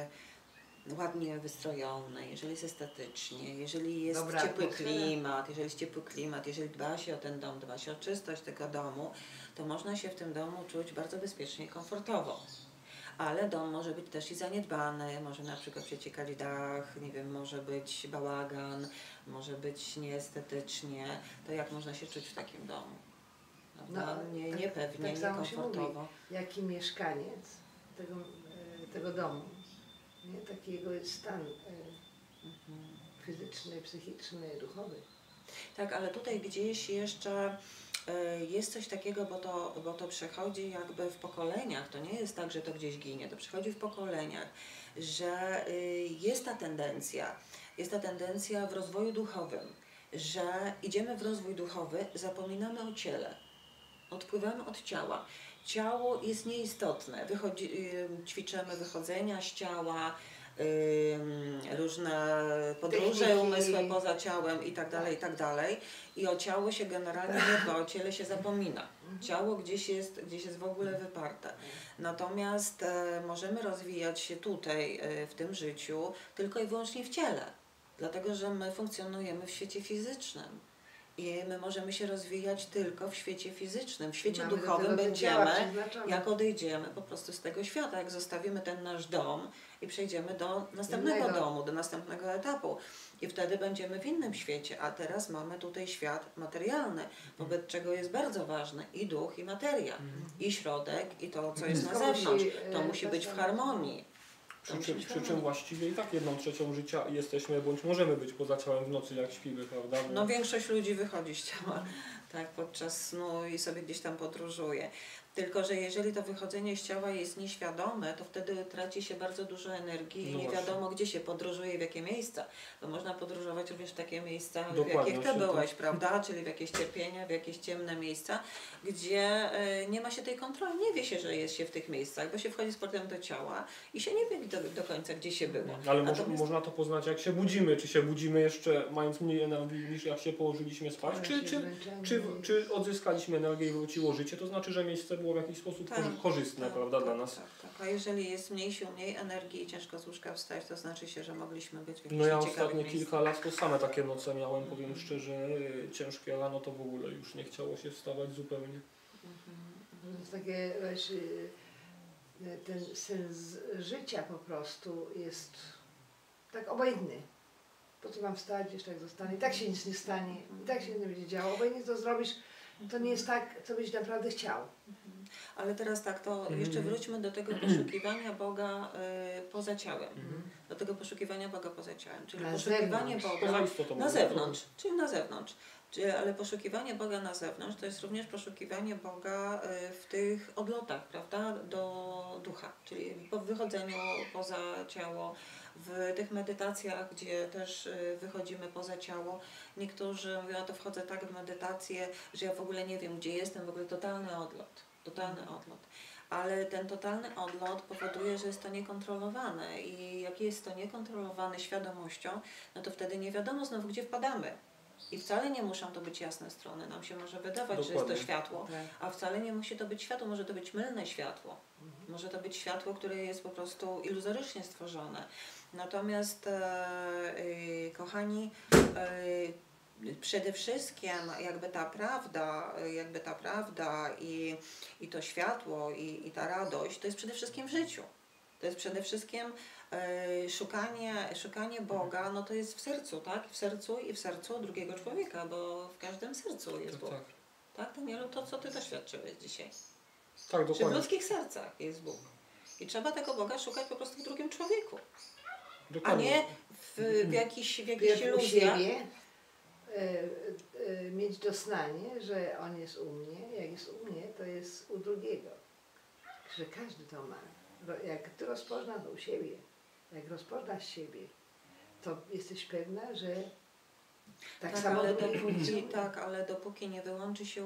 ładnie wystrojony, jeżeli jest estetycznie, jeżeli jest ciepły klimat, jeżeli dba się o ten dom, dba się o czystość tego domu, to można się w tym domu czuć bardzo bezpiecznie i komfortowo. Ale dom może być też i zaniedbany, może na przykład przeciekać dach, nie wiem, może być bałagan, może być nieestetycznie. To jak można się czuć w takim domu? Niepewnie, niekomfortowo. Jaki mieszkaniec tego domu, nie? Taki jego stan fizyczny, psychiczny, duchowy. Tak, ale tutaj gdzieś jeszcze jest coś takiego, bo to przechodzi jakby w pokoleniach, to nie jest tak, że to gdzieś ginie, to przechodzi w pokoleniach, że jest ta tendencja w rozwoju duchowym, że idziemy w rozwój duchowy, zapominamy o ciele, odpływamy od ciała. Ciało jest nieistotne, ćwiczymy wychodzenia z ciała, różne podróże umysłu poza ciałem i tak dalej. I o ciało się generalnie nie dba, o ciele się zapomina. Ciało gdzieś jest w ogóle wyparte. Natomiast możemy rozwijać się tutaj, w tym życiu, tylko i wyłącznie w ciele. Dlatego, że my funkcjonujemy w świecie fizycznym. I my możemy się rozwijać tylko w świecie fizycznym. W świecie duchowym będziemy, jak odejdziemy po prostu z tego świata, jak zostawimy ten nasz dom i przejdziemy do następnego domu, do następnego etapu. I wtedy będziemy w innym świecie, a teraz mamy tutaj świat materialny, wobec czego jest bardzo ważny i duch, i materia, i środek, i to, co jest na zewnątrz. To musi być w harmonii. Przy czym właściwie i tak 1/3 życia jesteśmy, bądź możemy być poza ciałem w nocy, jak śpimy, prawda? No większość ludzi wychodzi z ciała, tak, podczas snu i sobie gdzieś tam podróżuje. Tylko że jeżeli to wychodzenie z ciała jest nieświadome, to wtedy traci się bardzo dużo energii i nie wiadomo, gdzie się podróżuje i w jakie miejsca. Bo można podróżować również w takie miejsca, w jakich ty byłeś, prawda? Czyli w jakieś cierpienia, w jakieś ciemne miejsca, gdzie nie ma się tej kontroli, nie wie się, że jest się w tych miejscach, bo się wchodzi z portem do ciała i się nie wie do końca, gdzie się było. Ale można to poznać, jak się budzimy. Czy się budzimy jeszcze mając mniej energii niż jak się położyliśmy spać, czy odzyskaliśmy energię i wróciło życie, to znaczy, że miejsce było w jakiś sposób korzystne, prawda, dla nas. Tak. A jeżeli jest mniej energii i ciężko z łóżka wstać, to znaczy się, że mogliśmy być w jakichś ja ostatnie kilka lat to same takie noce miałem, powiem szczerze, ciężkie rano to w ogóle już nie chciało się wstawać zupełnie. To jest takie właśnie, ten sens życia po prostu jest tak obojętny. Po co mam wstać, jeszcze jak zostanę, i tak się nic nie stanie, i tak się nie będzie działo, obojętnie co zrobisz, To nie jest tak, co byś naprawdę chciał. Ale teraz tak, to jeszcze wróćmy do tego poszukiwania Boga poza ciałem. Do tego poszukiwania Boga poza ciałem. Czyli Na poszukiwanie zewnątrz. Boga istotą na Boga. zewnątrz. Czyli na zewnątrz. Ale poszukiwanie Boga na zewnątrz to jest również poszukiwanie Boga w tych odlotach, prawda, do ducha. Czyli po wychodzeniu poza ciało, w tych medytacjach, gdzie też wychodzimy poza ciało. Niektórzy mówią, a to wchodzę tak w medytację, że ja w ogóle nie wiem, gdzie jestem, w ogóle totalny odlot. Totalny odlot. Ale ten totalny odlot powoduje, że jest to niekontrolowane i jak jest to niekontrolowane świadomością, no to wtedy nie wiadomo znowu, gdzie wpadamy. I wcale nie muszą to być jasne strony. Nam się może wydawać, że jest to światło, a wcale nie musi to być światło. Może to być mylne światło. Może to być światło, które jest po prostu iluzorycznie stworzone. Natomiast, kochani, przede wszystkim jakby ta prawda i to światło i ta radość to jest przede wszystkim w życiu. To jest przede wszystkim szukanie Boga, no to jest w sercu, tak? W sercu drugiego człowieka, bo w każdym sercu jest Bóg. Tak, Danielu, to co Ty doświadczyłeś dzisiaj? Tak, dokładnie. Czy w ludzkich sercach jest Bóg. I trzeba tego Boga szukać po prostu w drugim człowieku. Dokładnie. A nie w jakichś iluzjach. Mieć doznanie, że On jest u mnie, jak jest u mnie, to jest u drugiego. Że każdy to ma. Jak Ty rozpoznasz u siebie, jak rozpoznasz siebie, to jesteś pewna, że tak samo ale dopóki nie wyłączy się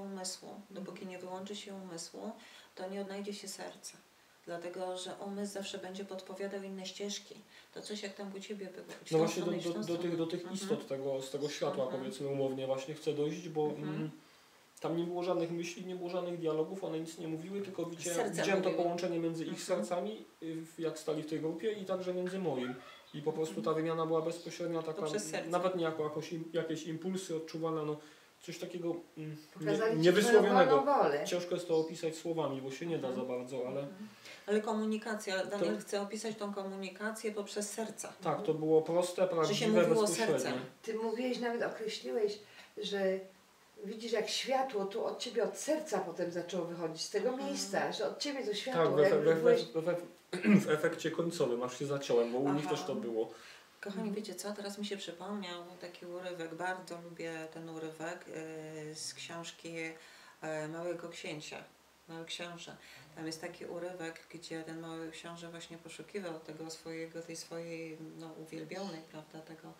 umysłu, to nie odnajdzie się serca. Dlatego, że umysł zawsze będzie podpowiadał inne ścieżki. To coś jak tam u Ciebie było. No właśnie do tych istot z tego światła, powiedzmy umownie, właśnie chcę dojść, bo tam nie było żadnych myśli, nie było żadnych dialogów, one nic nie mówiły, tylko widziałem to połączenie między ich sercami, jak stali w tej grupie, i także między moim. I po prostu ta wymiana była bezpośrednia, taka, nawet nie jako jakieś impulsy odczuwane, no coś takiego niewysłowionego. Ciężko jest to opisać słowami, bo się nie da za bardzo, ale... Ale komunikacja, Daniel chce opisać tą komunikację poprzez serca. Tak, to było proste, prawdziwe, bezpośrednie. Ty mówiłeś, nawet określiłeś, że widzisz jak światło tu od Ciebie, od serca potem zaczęło wychodzić, z tego miejsca, że od Ciebie to światło. Tak, w efekcie końcowym, aż się zaciąłem, bo u nich też to było. Kochani, wiecie co, teraz mi się przypomniał taki urywek, bardzo lubię ten urywek z książki Małego Księcia, Mały Książę. Tam jest taki urywek, gdzie ten Mały Książę właśnie poszukiwał tej swojej uwielbionej, prawda,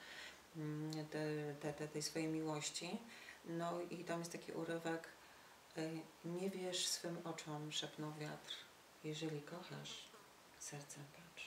tej swojej miłości. No i tam jest taki urywek, nie wierz swym oczom, szepnął wiatr, jeżeli kochasz, sercem patrz.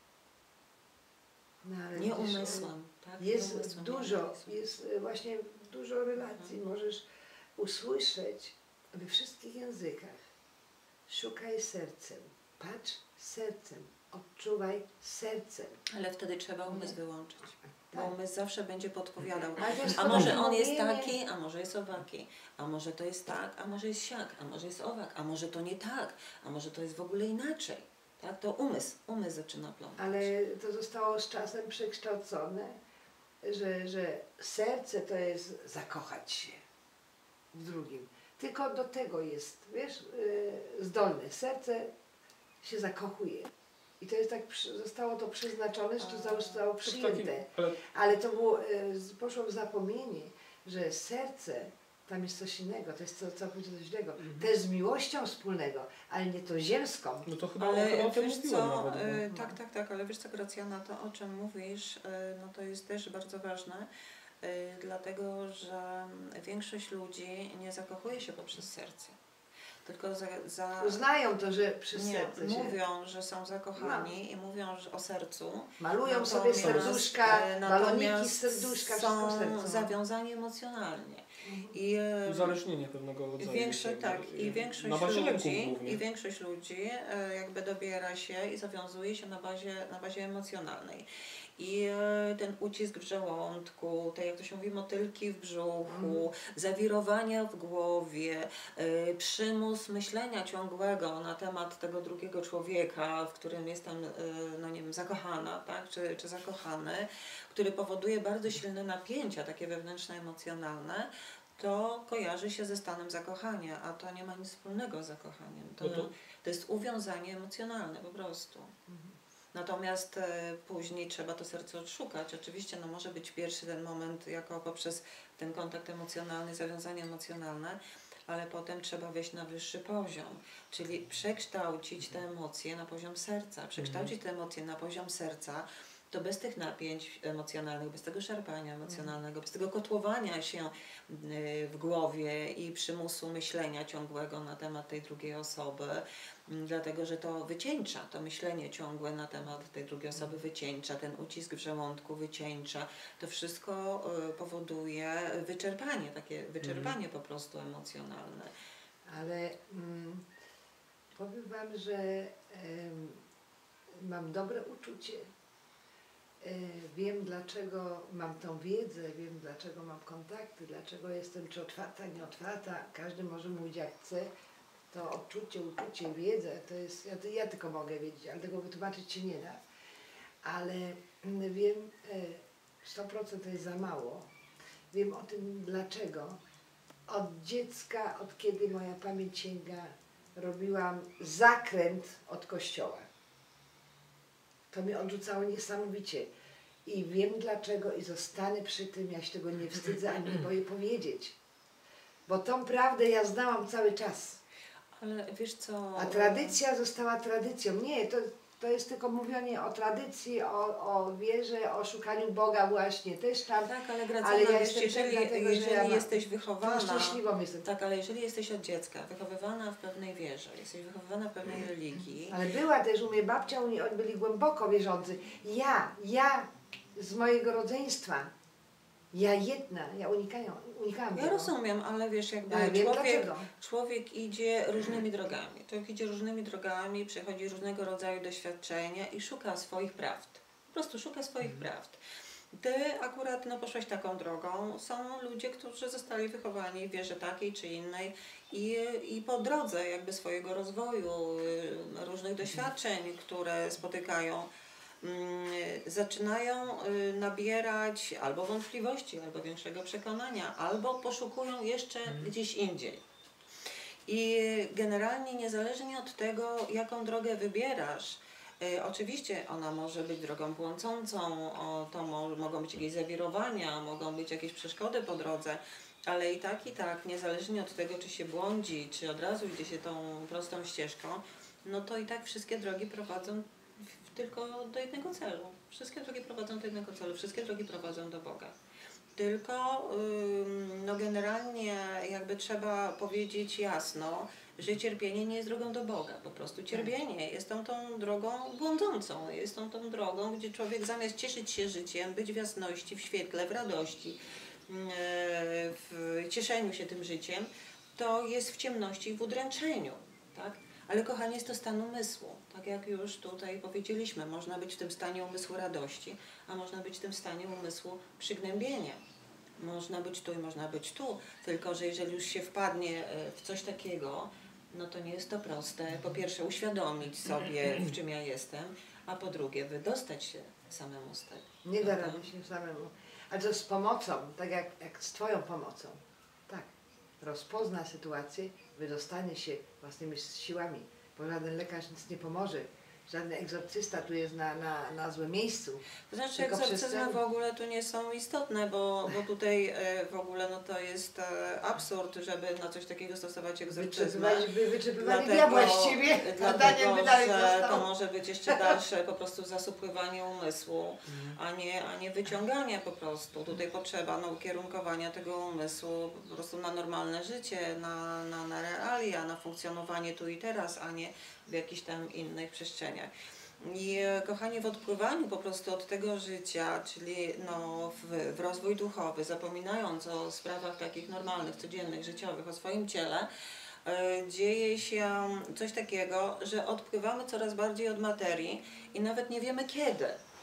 No, nie umysłem, tak? Jest właśnie dużo relacji, możesz usłyszeć we wszystkich językach. Szukaj sercem, patrz sercem, odczuwaj sercem. Ale wtedy trzeba umysł wyłączyć. Tak. Bo umysł zawsze będzie podpowiadał, a może on jest taki, a może jest owaki, a może to jest tak, a może jest siak, a może jest owak, a może to nie tak, a może to jest w ogóle inaczej. Tak? To umysł zaczyna plątać. Ale to zostało z czasem przekształcone, że serce to jest zakochać się w drugim. Tylko do tego jest, wiesz, zdolne. Serce się zakochuje. I to jest tak, zostało to przeznaczone, że to zostało przyjęte. Ale to było, poszło w zapomnienie, że serce, tam jest coś innego, to jest całkowicie coś innego. To jest z miłością wspólnego, ale nie to ziemską. No to chyba o tym mówiłem nawet. Tak, ale wiesz co, Gracjana, to o czym mówisz, no to jest też bardzo ważne, dlatego, że większość ludzi nie zakochuje się poprzez serce. Tylko uznają to, że przez serce mówią, że są zakochani i mówią że o sercu. Malują sobie serduszka, baloniki z serduszka, wszystko w sercu. Zawiązani emocjonalnie. I uzależnienie pewnego rodzaju. Większość ludzi jakby dobiera się i zawiązuje się na bazie emocjonalnej. I ten ucisk w żołądku, jak to się mówi, motylki w brzuchu, zawirowania w głowie, przymus myślenia ciągłego na temat tego drugiego człowieka, w którym jestem, no nie wiem, zakochana, tak, czy zakochany, który powoduje bardzo silne napięcia, takie wewnętrzne, emocjonalne, to kojarzy się ze stanem zakochania, a to nie ma nic wspólnego z zakochaniem. To jest uwiązanie emocjonalne po prostu. Natomiast później trzeba to serce odszukać. Oczywiście no, może być pierwszy ten moment jako poprzez ten kontakt emocjonalny, zawiązanie emocjonalne, ale potem trzeba wejść na wyższy poziom, czyli przekształcić te emocje na poziom serca. Przekształcić te emocje na poziom serca, to bez tych napięć emocjonalnych, bez tego szarpania emocjonalnego, bez tego kotłowania się w głowie i przymusu myślenia ciągłego na temat tej drugiej osoby, dlatego że to wycieńcza, to myślenie ciągłe na temat tej drugiej osoby wycieńcza, ten ucisk w żołądku wycieńcza, to wszystko powoduje wyczerpanie, takie wyczerpanie po prostu emocjonalne. Ale powiem Wam, że mam dobre uczucie. Wiem, dlaczego mam tą wiedzę, wiem, dlaczego mam kontakty, dlaczego jestem czy otwarta, nie otwarta. Każdy może mówić jak chce. To odczucie, uczucie, wiedzę, to jest, ja tylko mogę wiedzieć, ale tego wytłumaczyć się nie da. Ale wiem, 100% to jest za mało. Wiem o tym dlaczego. Od dziecka, od kiedy moja pamięć sięga, robiłam zakręt od kościoła. To mnie odrzucało niesamowicie. I wiem dlaczego i zostanę przy tym, ja się tego nie wstydzę, ani nie boję powiedzieć. Bo tą prawdę ja znałam cały czas. Ale wiesz co... A tradycja została tradycją. Nie, to jest tylko mówienie o tradycji, o wierze, o szukaniu Boga właśnie. Też tam. Tak, ale Gracyna, ale ja wiesz, jeżeli jesteś wychowana... Szczęśliwą jestem. Tak, ale jeżeli jesteś od dziecka wychowywana w pewnej wierze, jesteś wychowywana w pewnej religii... Ale była też u mnie babcia, oni byli głęboko wierzący. Ja z mojego rodzeństwa, ja unikałam tego. Ja rozumiem, ale wiesz, jakby człowiek idzie różnymi drogami. Człowiek idzie różnymi drogami, przechodzi różnego rodzaju doświadczenia i szuka swoich prawd. Po prostu szuka swoich prawd. Ty akurat no, poszłaś taką drogą. Są ludzie, którzy zostali wychowani w wierze takiej czy innej i po drodze jakby swojego rozwoju, różnych doświadczeń, które spotykają, zaczynają nabierać albo wątpliwości, albo większego przekonania, albo poszukują jeszcze gdzieś indziej. I generalnie niezależnie od tego, jaką drogę wybierasz, oczywiście ona może być drogą błądzącą, to mogą być jakieś zawirowania, mogą być jakieś przeszkody po drodze, ale i tak, niezależnie od tego, czy się błądzi, czy od razu idzie się tą prostą ścieżką, no to i tak wszystkie drogi prowadzą tylko do jednego celu. Wszystkie drogi prowadzą do jednego celu, wszystkie drogi prowadzą do Boga. Tylko no generalnie jakby trzeba powiedzieć jasno, że cierpienie nie jest drogą do Boga. Po prostu cierpienie jest tą drogą błądzącą. Jest tą drogą, gdzie człowiek zamiast cieszyć się życiem, być w jasności, w świetle, w radości, w cieszeniu się tym życiem, to jest w ciemności i w udręczeniu. Tak? Ale kochanie, jest to stan umysłu. Tak jak już tutaj powiedzieliśmy, można być w tym stanie umysłu radości, a można być w tym stanie umysłu przygnębienia. Można być tu i można być tu, tylko że jeżeli już się wpadnie w coś takiego, no to nie jest to proste. Po pierwsze uświadomić sobie, w czym ja jestem, a po drugie wydostać się samemu z tego. Nie da rady się samemu. A to z pomocą, tak jak z Twoją pomocą. Tak. Rozpozna sytuację, wydostanie się własnymi siłami, bo żaden lekarz nic nie pomoże. Żaden egzorcysta tu jest na złym miejscu. To znaczy egzorcyzmy w ogóle tu nie są istotne, bo tutaj w ogóle no to jest absurd, żeby na coś takiego stosować egzorcyzmę. Wyczepywanie diabła z ciebie, dlatego że to może być jeszcze dalsze po prostu zasupływanie umysłu, a nie wyciąganie po prostu. Tutaj potrzeba ukierunkowania tego umysłu po prostu na normalne życie, na realia, na funkcjonowanie tu i teraz, a nie w jakichś tam innych przestrzeniach. I kochanie, w odpływaniu po prostu od tego życia, czyli no, w rozwój duchowy, zapominając o sprawach takich normalnych, codziennych, życiowych, o swoim ciele, dzieje się coś takiego, że odpływamy coraz bardziej od materii i nawet nie wiemy kiedy.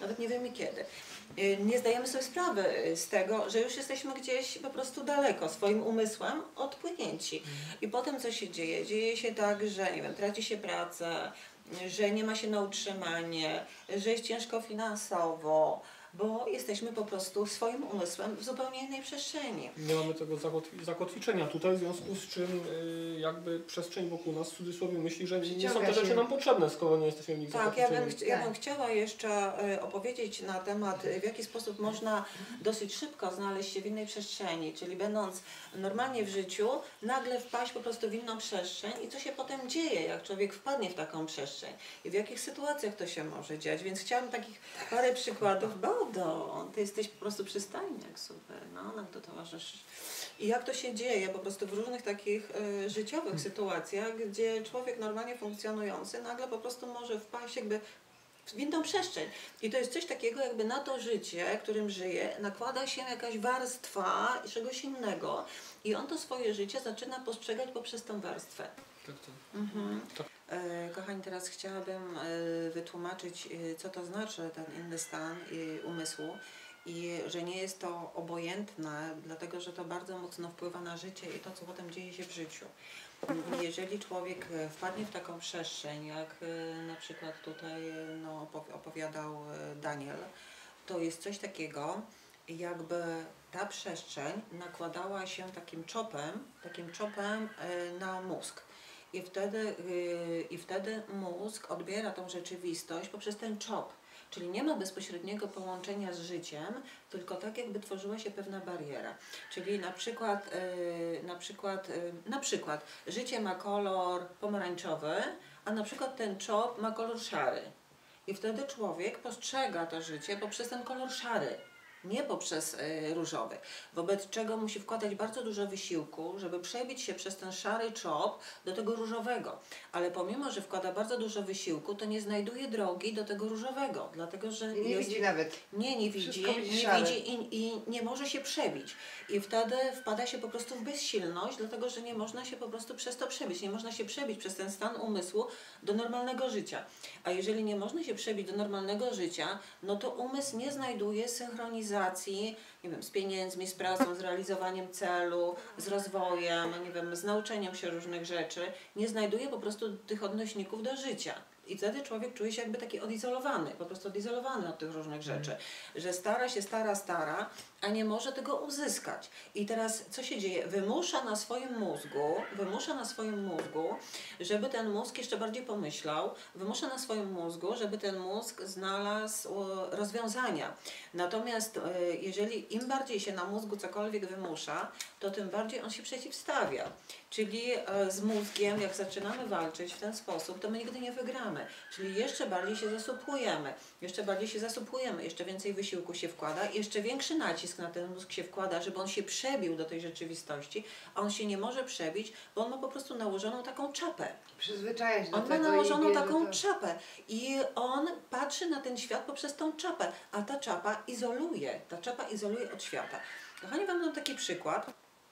Nie zdajemy sobie sprawy z tego, że już jesteśmy gdzieś po prostu daleko, swoim umysłem odpłynięci. I potem co się dzieje? Dzieje się tak, że nie wiem, traci się pracę, że nie ma się na utrzymanie, że jest ciężko finansowo, bo jesteśmy po prostu swoim umysłem w zupełnie innej przestrzeni. Nie mamy tego zakotwiczenia tutaj, w związku z czym jakby przestrzeń wokół nas w cudzysłowie myśli, że nie są te rzeczy nam potrzebne, skoro nie jesteśmy w nich zakotwiczeni. Ja bym chciała jeszcze opowiedzieć na temat, w jaki sposób można dosyć szybko znaleźć się w innej przestrzeni, czyli będąc normalnie w życiu, nagle wpaść po prostu w inną przestrzeń i co się potem dzieje, jak człowiek wpadnie w taką przestrzeń i w jakich sytuacjach to się może dziać. Więc chciałam takich parę przykładów. Bodo, ty jesteś po prostu przystajniak, super, no, nam to towarzyszy. I jak to się dzieje po prostu w różnych takich życiowych sytuacjach, gdzie człowiek normalnie funkcjonujący nagle po prostu może wpaść jakby w inną przestrzeń. I to jest coś takiego, jakby na to życie, którym żyje, nakłada się jakaś warstwa czegoś innego i on to swoje życie zaczyna postrzegać poprzez tą warstwę. Tak. Tak. Kochani, teraz chciałabym wytłumaczyć, co to znaczy ten inny stan umysłu i że nie jest to obojętne, dlatego że to bardzo mocno wpływa na życie i to, co potem dzieje się w życiu. Jeżeli człowiek wpadnie w taką przestrzeń, jak na przykład tutaj no, opowiadał Daniel, to jest coś takiego, jakby ta przestrzeń nakładała się takim czopem na mózg. I wtedy mózg odbiera tą rzeczywistość poprzez ten czop. Czyli nie ma bezpośredniego połączenia z życiem, tylko tak jakby tworzyła się pewna bariera. Czyli na przykład życie ma kolor pomarańczowy, a na przykład ten czop ma kolor szary. I wtedy człowiek postrzega to życie poprzez ten kolor szary, nie poprzez różowy. Wobec czego musi wkładać bardzo dużo wysiłku, żeby przebić się przez ten szary czop do tego różowego. Ale pomimo, że wkłada bardzo dużo wysiłku, to nie znajduje drogi do tego różowego, dlatego że nie widzi nawet. Nie widzi i nie może się przebić. I wtedy wpada się po prostu w bezsilność, dlatego że nie można się po prostu przez to przebić. Nie można się przebić przez ten stan umysłu do normalnego życia. A jeżeli nie można się przebić do normalnego życia, no to umysł nie znajduje synchronizacji, nie wiem, z pieniędzmi, z pracą, z realizowaniem celu, z rozwojem, nie wiem, z nauczeniem się różnych rzeczy, nie znajduje po prostu tych odnośników do życia. I wtedy człowiek czuje się jakby taki odizolowany, po prostu odizolowany od tych różnych rzeczy, że stara, a nie może tego uzyskać. I teraz co się dzieje? Wymusza na swoim mózgu, żeby ten mózg jeszcze bardziej pomyślał, wymusza na swoim mózgu, żeby ten mózg znalazł rozwiązania. Natomiast jeżeli im bardziej się na mózgu cokolwiek wymusza, to tym bardziej on się przeciwstawia. Czyli z mózgiem, jak zaczynamy walczyć w ten sposób, to my nigdy nie wygramy. Czyli jeszcze bardziej się zasupujemy, jeszcze więcej wysiłku się wkłada, jeszcze większy nacisk na ten mózg się wkłada, żeby on się przebił do tej rzeczywistości, a on się nie może przebić, bo on ma po prostu nałożoną taką czapę. Przyzwyczaja się do tego. On ma nałożoną taką czapę i on patrzy na ten świat poprzez tą czapę, a ta czapa izoluje od świata. Kochani, wam dam taki przykład.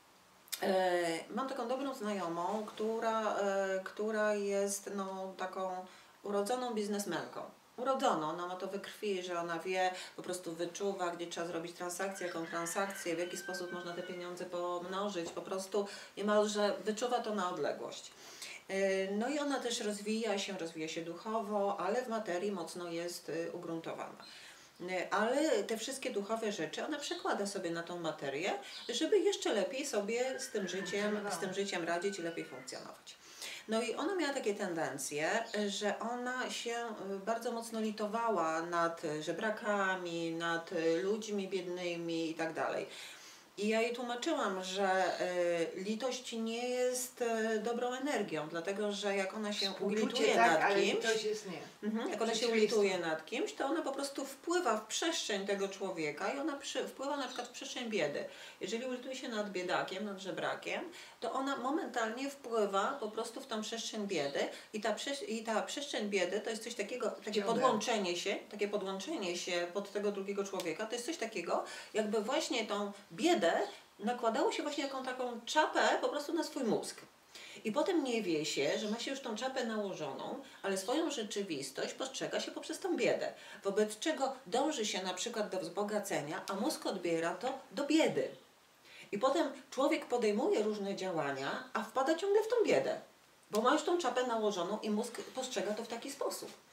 Mam taką dobrą znajomą, która jest no, taką urodzoną biznesmenką. Ona ma to we krwi, że ona wie, po prostu wyczuwa, gdzie trzeba zrobić transakcję, jaką transakcję, w jaki sposób można te pieniądze pomnożyć, po prostu niemalże wyczuwa to na odległość. No i ona też rozwija się duchowo, ale w materii mocno jest ugruntowana. Ale te wszystkie duchowe rzeczy ona przekłada sobie na tą materię, żeby jeszcze lepiej sobie z tym życiem radzić i lepiej funkcjonować. No i ona miała takie tendencje, że ona się bardzo mocno litowała nad żebrakami, nad ludźmi biednymi i tak dalej. I ja jej tłumaczyłam, że litość nie jest dobrą energią, dlatego że jak ona się ulituje nad kimś, jak ona się ulituje nad kimś, to ona po prostu wpływa w przestrzeń tego człowieka i ona wpływa na przykład w przestrzeń biedy. Jeżeli ulituje się nad biedakiem, nad żebrakiem, to ona momentalnie wpływa po prostu w tą przestrzeń biedy i ta przestrzeń biedy to jest coś takiego, takie podłączenie się pod tego drugiego człowieka, to jest coś takiego, jakby właśnie tą biedę nakładało się właśnie jaką taką czapę po prostu na swój mózg. I potem nie wie się, że ma się już tą czapę nałożoną, ale swoją rzeczywistość postrzega się poprzez tą biedę. Wobec czego dąży się na przykład do wzbogacenia, a mózg odbiera to do biedy. I potem człowiek podejmuje różne działania, a wpada ciągle w tą biedę, bo ma już tą czapę nałożoną i mózg postrzega to w taki sposób.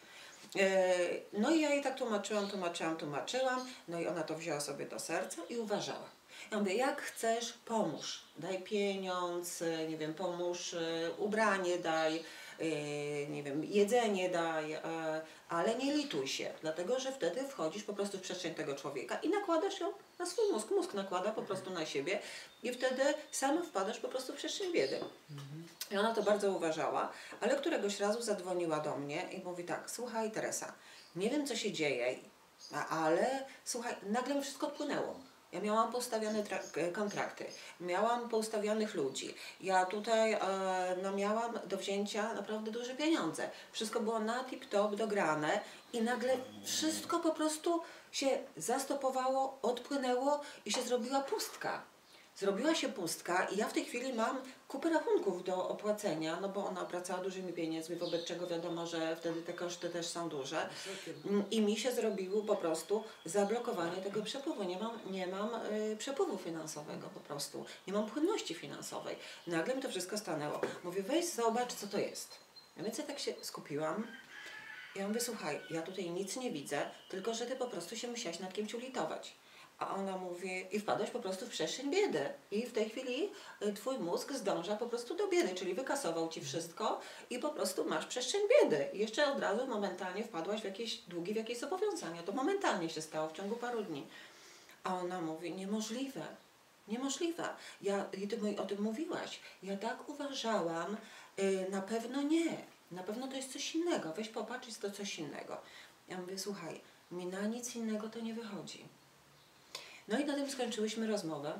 No i ja jej tak tłumaczyłam, no i ona to wzięła sobie do serca i uważała. Ja mówię, jak chcesz, pomóż, daj pieniądz, nie wiem, pomóż, ubranie daj, nie wiem, jedzenie daj, ale nie lituj się, dlatego że wtedy wchodzisz po prostu w przestrzeń tego człowieka i nakładasz ją na swój mózg. Mózg nakłada po prostu na siebie i wtedy sam wpadasz po prostu w przestrzeń biedy. I ona to bardzo uważała, ale któregoś razu zadzwoniła do mnie i mówi tak, słuchaj Teresa, nie wiem co się dzieje, ale słuchaj, nagle mi wszystko odpłynęło. Ja miałam poustawione kontrakty, miałam poustawionych ludzi. Ja tutaj no, miałam do wzięcia naprawdę duże pieniądze. Wszystko było na tip-top dograne i nagle wszystko po prostu się zastopowało, odpłynęło i się zrobiła pustka. Zrobiła się pustka i ja w tej chwili mam kupę rachunków do opłacenia, no bo ona opracała dużymi pieniędzmi, wobec czego wiadomo, że wtedy te koszty też są duże. I mi się zrobiło po prostu zablokowanie tego przepływu. Nie mam przepływu finansowego po prostu. Nie mam płynności finansowej. Nagle mi to wszystko stanęło. Mówię, weź zobacz, co to jest. Ja więc ja tak się skupiłam. Ja mówię, słuchaj, ja tutaj nic nie widzę, tylko że ty po prostu się musiałaś nad kimś ulitować. A ona mówi, i wpadłaś po prostu w przestrzeń biedy. I w tej chwili twój mózg zdąża po prostu do biedy, czyli wykasował ci wszystko i po prostu masz przestrzeń biedy. I jeszcze od razu momentalnie wpadłaś w jakieś długi, w jakieś zobowiązania. To momentalnie się stało w ciągu paru dni. A ona mówi, niemożliwe. Niemożliwe. I ty o tym mówiłaś. Ja tak uważałam, na pewno nie. Na pewno to jest coś innego. Weź popatrz, jest to coś innego. Ja mówię, słuchaj, mi na nic innego to nie wychodzi. No i na tym skończyłyśmy rozmowę.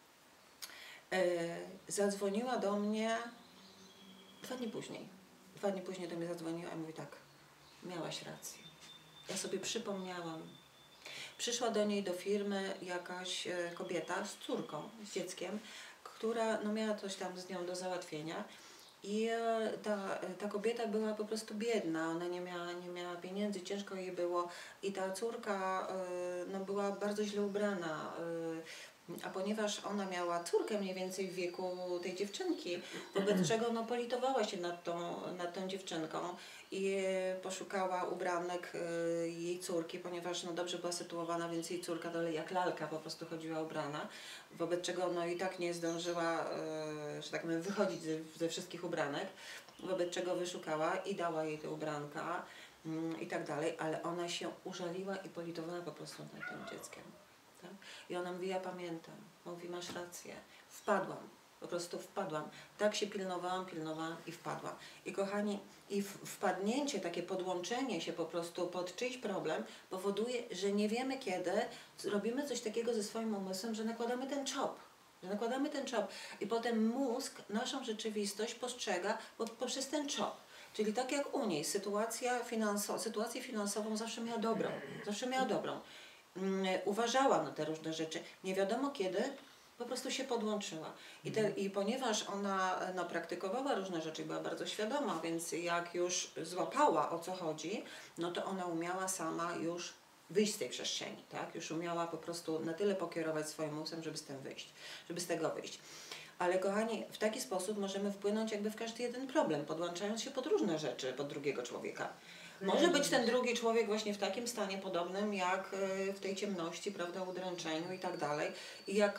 Zadzwoniła do mnie 2 dni później. 2 dni później do mnie zadzwoniła i mówi tak, miałaś rację. Ja sobie przypomniałam. Przyszła do niej do firmy jakaś kobieta z córką, z dzieckiem, która no, miała coś tam z nią do załatwienia. I ta kobieta była po prostu biedna, ona nie miała pieniędzy, ciężko jej było i ta córka no, była bardzo źle ubrana, a ponieważ ona miała córkę mniej więcej w wieku tej dziewczynki, wobec czego no, politowała się nad tą dziewczynką i poszukała ubranek jej córki, ponieważ no, dobrze była sytuowana, więc jej córka dalej jak lalka po prostu chodziła ubrana, wobec czego no, i tak nie zdążyła, że tak powiem, wychodzić ze wszystkich ubranek, wobec czego wyszukała i dała jej te ubranka i tak dalej, ale ona się użaliła i politowała po prostu nad tym dzieckiem. Tak? I ona mówi, ja pamiętam, mówi, masz rację, wpadłam. Po prostu wpadłam. Tak się pilnowałam i wpadłam. I kochani, i wpadnięcie, takie podłączenie się po prostu pod czyjś problem powoduje, że nie wiemy kiedy robimy coś takiego ze swoim umysłem, że nakładamy ten czop. I potem mózg naszą rzeczywistość postrzega poprzez ten czop. Czyli tak jak u niej, sytuację finansową zawsze miała dobrą. Uważała na te różne rzeczy. Nie wiadomo kiedy po prostu się podłączyła. I ponieważ ona no, praktykowała różne rzeczy, była bardzo świadoma, więc jak już złapała o co chodzi, no to ona umiała sama już wyjść z tej przestrzeni, tak? Już umiała po prostu na tyle pokierować swoim mózgiem, żeby z tego wyjść. Ale kochani, w taki sposób możemy wpłynąć jakby w każdy jeden problem, podłączając się pod różne rzeczy, pod drugiego człowieka. Może być ten drugi człowiek właśnie w takim stanie podobnym jak w tej ciemności, prawda, udręczeniu i tak dalej. I jak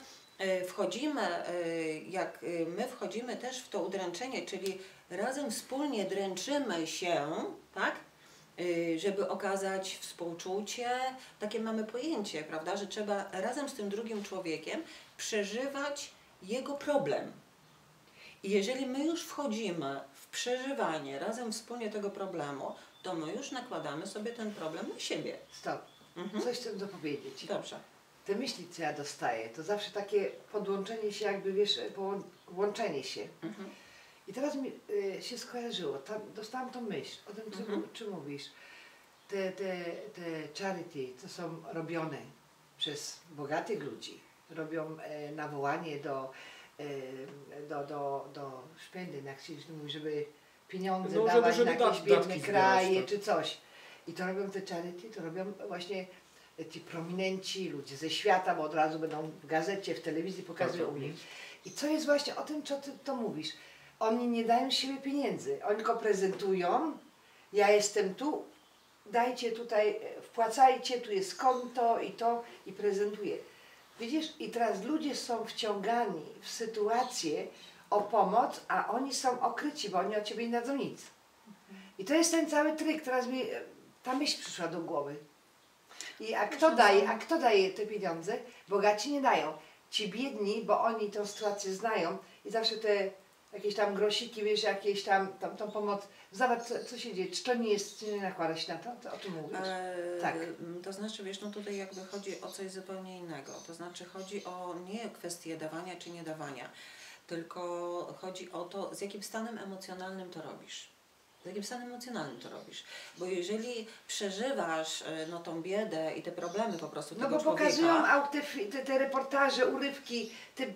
my wchodzimy też w to udręczenie, czyli razem wspólnie dręczymy się, tak? Żeby okazać współczucie, takie mamy pojęcie, prawda, że trzeba razem z tym drugim człowiekiem przeżywać jego problem. I jeżeli my już wchodzimy w przeżywanie razem wspólnie tego problemu, to my już nakładamy sobie ten problem na siebie. Stop. Coś chcę dopowiedzieć. Dobrze. Te myśli, co ja dostaję, to zawsze takie podłączenie się, jakby wiesz, połączenie się. I teraz mi się skojarzyło, dostałam tą myśl o tym, czym mówisz. Te charity, co są robione przez bogatych ludzi, robią nawołanie do szpędy, jak się mówi, żeby pieniądze dawać na jakieś biedne kraje czy coś. I to robią te charity, to robią właśnie ci prominenci, ludzie ze świata, bo od razu będą w gazecie, w telewizji pokazują u nich. I co jest właśnie o tym, co ty to mówisz? Oni nie dają z siebie pieniędzy, oni tylko prezentują, ja jestem tu dajcie tutaj, wpłacajcie, tu jest konto i prezentuje. Widzisz, i teraz ludzie są wciągani w sytuację o pomoc, a oni są okryci, bo oni o ciebie nie dadzą nic. I to jest ten cały tryk, teraz mi ta myśl przyszła do głowy. I kto daje te pieniądze? Bogaci nie dają. Ci biedni, bo oni tę sytuację znają i zawsze te jakieś tam grosiki, wiesz, jakieś tam tą pomoc. Zobacz, co się dzieje, czy to nie jest, czy nie nakłada się na to o czym mówisz? Tak. To znaczy, wiesz, no tutaj jakby chodzi o coś zupełnie innego. To znaczy chodzi o nie kwestię dawania czy nie dawania, tylko chodzi o to, z jakim stanem emocjonalnym to robisz. Z jakim stanem emocjonalnym to robisz. Bo jeżeli przeżywasz no, tą biedę i te problemy po prostu tego No bo człowieka, pokazują te reportaże, urywki,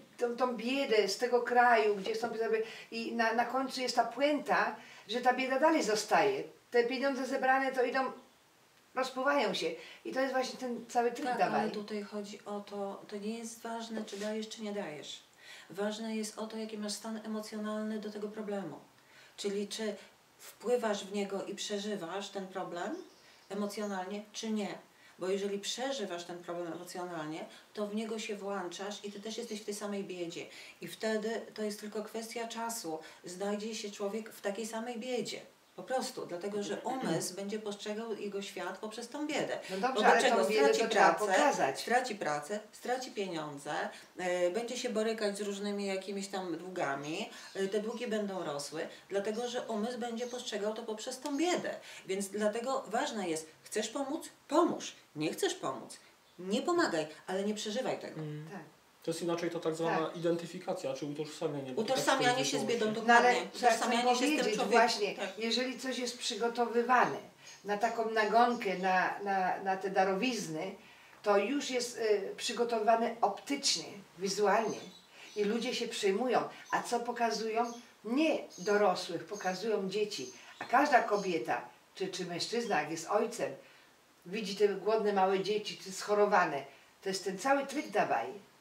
tą biedę z tego kraju, gdzie chcą sobie... I na końcu jest ta puenta, że ta bieda dalej zostaje. Te pieniądze zebrane to idą, rozpływają się. I to jest właśnie ten cały tryk tak, dawaj. ale tutaj chodzi o to, to nie jest ważne, czy dajesz, czy nie dajesz. Ważne jest o to, jaki masz stan emocjonalny do tego problemu. Czyli czy wpływasz w niego i przeżywasz ten problem emocjonalnie, czy nie. Bo jeżeli przeżywasz ten problem emocjonalnie, to w niego się włączasz i ty też jesteś w tej samej biedzie. I wtedy to jest tylko kwestia czasu. Znajdzie się człowiek w takiej samej biedzie. Po prostu, dlatego że umysł będzie postrzegał jego świat poprzez tą biedę. No dobrze, Wobec ale czego tą biedę to trzeba pokazać. straci pracę, straci pieniądze, będzie się borykać z różnymi jakimiś tam długami, te długi będą rosły, dlatego że umysł będzie postrzegał to poprzez tą biedę. Więc dlatego ważne jest, chcesz pomóc? Pomóż. Nie chcesz pomóc? Nie pomagaj, ale nie przeżywaj tego. Tak. To jest inaczej to tak zwana identyfikacja, czy utożsamianie. Utożsamianie się z biedą, No dokładnie. ale Utożsamianie się z tym człowiekiem. właśnie, Tak. jeżeli coś jest przygotowywane na taką nagonkę, na te darowizny, to już jest przygotowane optycznie, wizualnie i ludzie się przejmują. A co pokazują? Nie dorosłych, pokazują dzieci. A każda kobieta, czy mężczyzna, jak jest ojcem, widzi te głodne małe dzieci, czy schorowane. To jest ten cały tryk dawaj.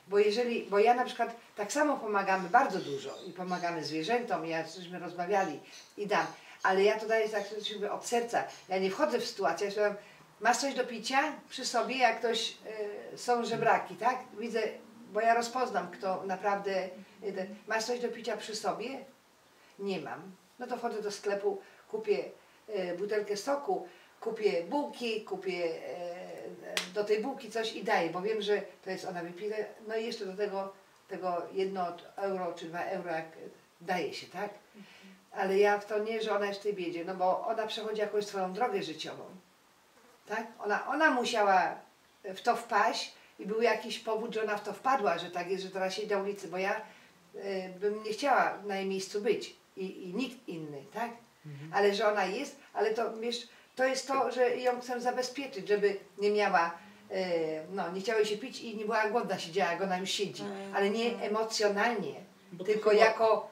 Bo ja na przykład tak samo pomagamy bardzo dużo i pomagamy zwierzętom, żeśmy rozmawiali i dam, ale ja to daję tak od serca. Ja nie wchodzę w sytuację, ja powiem, masz coś do picia przy sobie, jak ktoś, są żebraki, tak? Widzę, bo ja rozpoznam, kto naprawdę, masz coś do picia przy sobie? Nie mam. No to wchodzę do sklepu, kupię butelkę soku, kupię bułki, kupię do tej bułki coś i daję, bo wiem, że to jest ona wypije, no i jeszcze do tego 1 euro czy 2 euro jak daje się, tak? Ale ja w to nie, że ona jest w tej biedzie, no bo ona przechodzi jakąś swoją drogę życiową, tak? Ona musiała w to wpaść i był jakiś powód, że ona w to wpadła, że tak jest, że teraz siedzi na ulicy, bo ja bym nie chciała na jej miejscu być i nikt inny, tak? Ale że ona jest, ale to wiesz, to jest to, że ją chcę zabezpieczyć, żeby nie miała, nie chciała jej się pić i nie była głodna, siedziała, jak ona już siedzi, ale nie emocjonalnie, tylko chyba, jako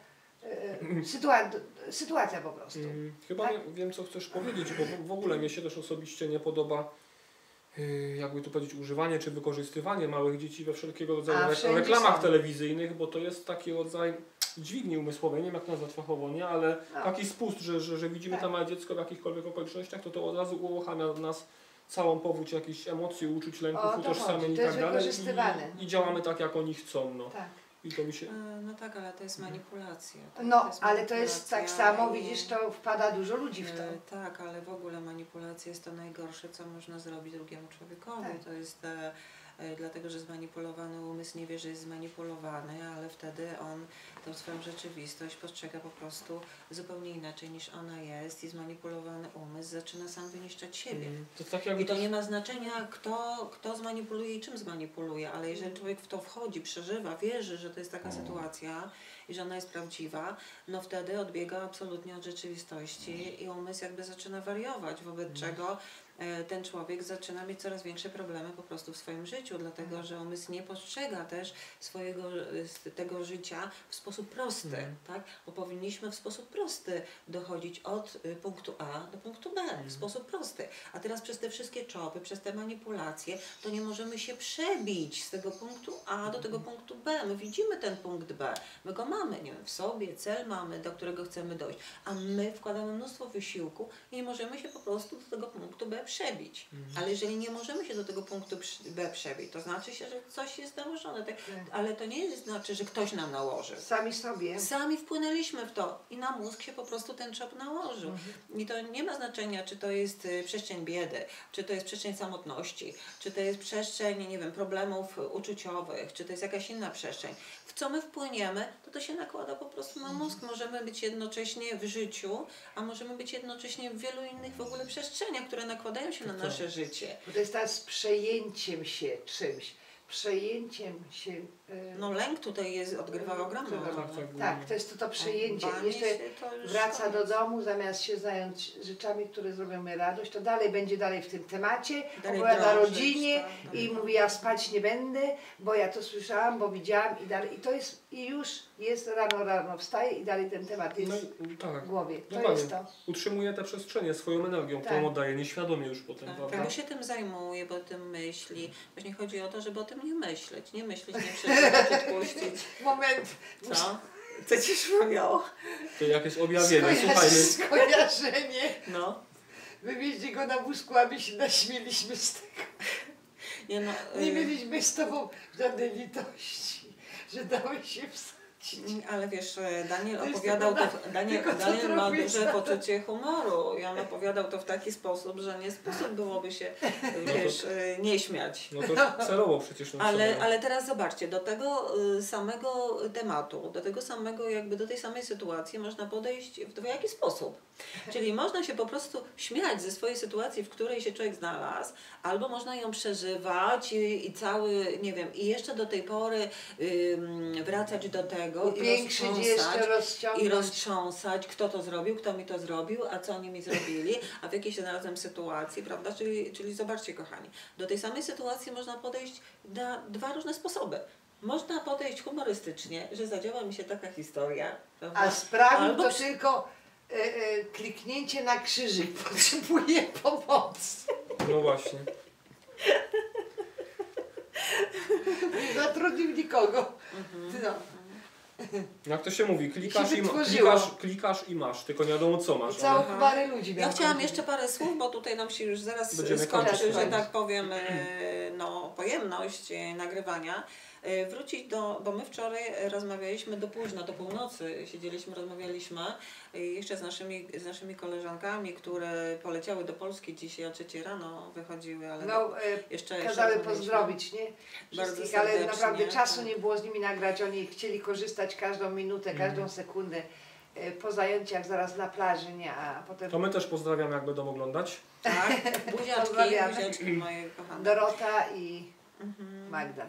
sytuacja po prostu. Chyba tak? wiem, co chcesz powiedzieć, bo w ogóle mnie się też osobiście nie podoba, jakby tu powiedzieć, używanie czy wykorzystywanie małych dzieci we wszelkiego rodzaju reklamach telewizyjnych, bo to jest taki rodzaj dźwigni umysłowej, nie wiem jak nazwać fachowo, nie, ale taki spust, że widzimy tam małe dziecko w jakichkolwiek okolicznościach, to od razu uruchamia w nas całą powódź jakichś emocji, uczuć, lęków, utożsamień i tak dalej. I działamy tak, jak oni chcą. No. Tak. I to mi się... No tak, ale to jest manipulacja. Tak? No, ale to jest tak samo, widzisz, to wpada dużo ludzi w to. Tak, ale w ogóle manipulacja jest to najgorsze, co można zrobić drugiemu człowiekowi. Tak. To jest dlatego, że zmanipulowany umysł nie wie, że jest zmanipulowany, ale wtedy on tą swoją rzeczywistość postrzega po prostu zupełnie inaczej niż ona jest i zmanipulowany umysł zaczyna sam wyniszczać siebie. To tak jakby I to nie ma znaczenia, kto zmanipuluje i czym zmanipuluje, ale jeżeli człowiek w to wchodzi, przeżywa, wierzy, że to jest taka sytuacja i że ona jest prawdziwa, no wtedy odbiega absolutnie od rzeczywistości i umysł jakby zaczyna wariować, wobec czego ten człowiek zaczyna mieć coraz większe problemy po prostu w swoim życiu, dlatego że umysł nie postrzega też tego życia w sposób prosty, tak? Bo powinniśmy w sposób prosty dochodzić od punktu A do punktu B, w sposób prosty. A teraz przez te wszystkie czopy, przez te manipulacje, to nie możemy się przebić z tego punktu A do tego punktu B. My widzimy ten punkt B, my go mamy, nie wiem, w sobie, cel mamy, do którego chcemy dojść, a my wkładamy mnóstwo wysiłku i nie możemy się po prostu do tego punktu B przebić. Ale jeżeli nie możemy się do tego punktu B przebić, to znaczy się, że coś jest nałożone. Ale to nie znaczy, że ktoś nam nałożył. Sami sobie. Sami wpłynęliśmy w to i na mózg się po prostu ten czop nałożył. I to nie ma znaczenia, czy to jest przestrzeń biedy, czy to jest przestrzeń samotności, czy to jest przestrzeń, nie wiem, problemów uczuciowych, czy to jest jakaś inna przestrzeń. W co my wpłyniemy, to się nakłada po prostu na mózg. Możemy być jednocześnie w życiu, a możemy być jednocześnie w wielu innych w ogóle przestrzeniach, które nakładają się na nasze życie. Bo to jest teraz przejęciem się czymś. Przejęciem się... No lęk tutaj odgrywa ogromną rolę. Tak, to jest to przejęcie. Jeszcze wraca do domu, zamiast się zająć rzeczami, które zrobią mi radość, to będzie dalej w tym temacie, opowiada rodzinie i mówi, ja spać nie będę, bo ja to słyszałam, bo widziałam i dalej. I już jest rano wstaje i dalej ten temat jest w głowie. To jest to. Utrzymuje te przestrzenie swoją energią, którą oddaje nieświadomie już potem. Bo się tym zajmuje, bo o tym myśli. Właśnie chodzi o to, żeby o tym nie myśleć, nie przeżywać, odpuścić. Moment. Co? Co ci przypomniało? To jakieś objawienie, słuchajmy. Skojarzenie. No. Wywieźli go na wózku, a my się naśmieliśmy z tego. Nie mieliśmy z tobą żadnej litości, że dałeś się wsadzić. Ale wiesz, Daniel ma duże poczucie humoru i on opowiadał to w taki sposób, że nie sposób byłoby się, wiesz, nie śmiać. No to celowo przecież. Ale teraz zobaczcie, do tego samego tematu, do tej samej sytuacji można podejść w dwojaki sposób. Czyli można się po prostu śmiać ze swojej sytuacji, w której się człowiek znalazł, albo można ją przeżywać i cały, nie wiem, i jeszcze do tej pory wracać do tego i roztrząsać, kto to zrobił, kto mi to zrobił, a co oni mi zrobili, a w jakiej się znalazłem sytuacji, prawda? Czyli zobaczcie, kochani, do tej samej sytuacji można podejść na dwa różne sposoby. Można podejść humorystycznie, że zadziała mi się taka historia, prawda? A sprawił to tylko kliknięcie na krzyżyk, potrzebuje pomocy. No właśnie. Nie zatrudnił nikogo. No. Jak to się mówi, klikasz i masz, tylko nie wiadomo co masz. I całą chmarę ludzi. Ja chciałam jeszcze parę słów, bo tutaj nam się już zaraz skończy, że tak powiem, pojemność nagrywania. Wrócić bo my wczoraj rozmawialiśmy do późna, do północy siedzieliśmy, rozmawialiśmy jeszcze z naszymi koleżankami, które poleciały do Polski dzisiaj, o 3 rano wychodziły, ale jeszcze kazały pozdrowić, nie? Wszystkich, ale naprawdę czasu nie było z nimi nagrać, oni chcieli korzystać każdą minutę, każdą sekundę po zajęciach zaraz na plaży, nie? A potem... To my też pozdrawiamy, jak będą oglądać. Tak, buziaczki moje kochane. Dorota i Magda.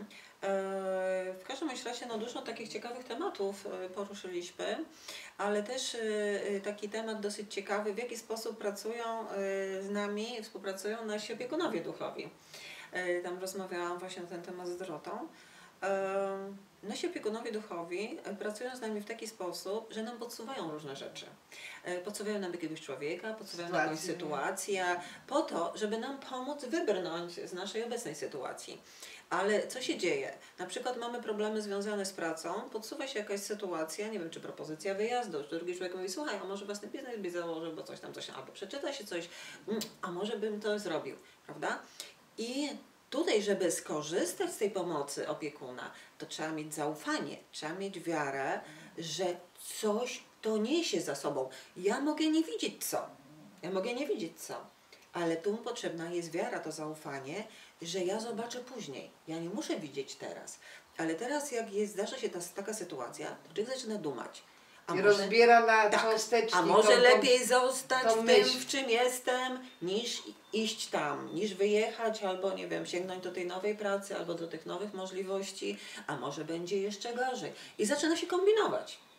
W każdym razie dużo takich ciekawych tematów poruszyliśmy, ale też taki temat dosyć ciekawy, w jaki sposób pracują z nami, współpracują nasi opiekunowie duchowi. Tam rozmawiałam właśnie na ten temat z Dorotą. Nasi opiekunowie duchowi pracują z nami w taki sposób, że nam podsuwają różne rzeczy. Podsuwają nam jakiegoś człowieka, podsuwają nam jakąś sytuację, po to, żeby nam pomóc wybrnąć z naszej obecnej sytuacji. Ale co się dzieje? Na przykład mamy problemy związane z pracą, podsuwa się jakaś sytuacja, nie wiem, czy propozycja wyjazdu, czy drugi człowiek mówi, słuchaj, a może własny biznes byś założył, bo coś tam, albo przeczyta się coś, a może bym to zrobił, prawda? I tutaj, żeby skorzystać z tej pomocy opiekuna, to trzeba mieć zaufanie, trzeba mieć wiarę, że coś to niesie za sobą. Ja mogę nie widzieć co, ale tu potrzebna jest wiara, to zaufanie, że ja zobaczę później. Ja nie muszę widzieć teraz. Ale teraz, jak zdarza się taka sytuacja, to człowiek zaczyna dumać. I rozbiera na cząsteczki. A może lepiej zostać w tym, w czym jestem, niż iść tam, niż wyjechać, albo nie wiem, sięgnąć do tej nowej pracy, albo do tych nowych możliwości, a może będzie jeszcze gorzej. I zaczyna się kombinować.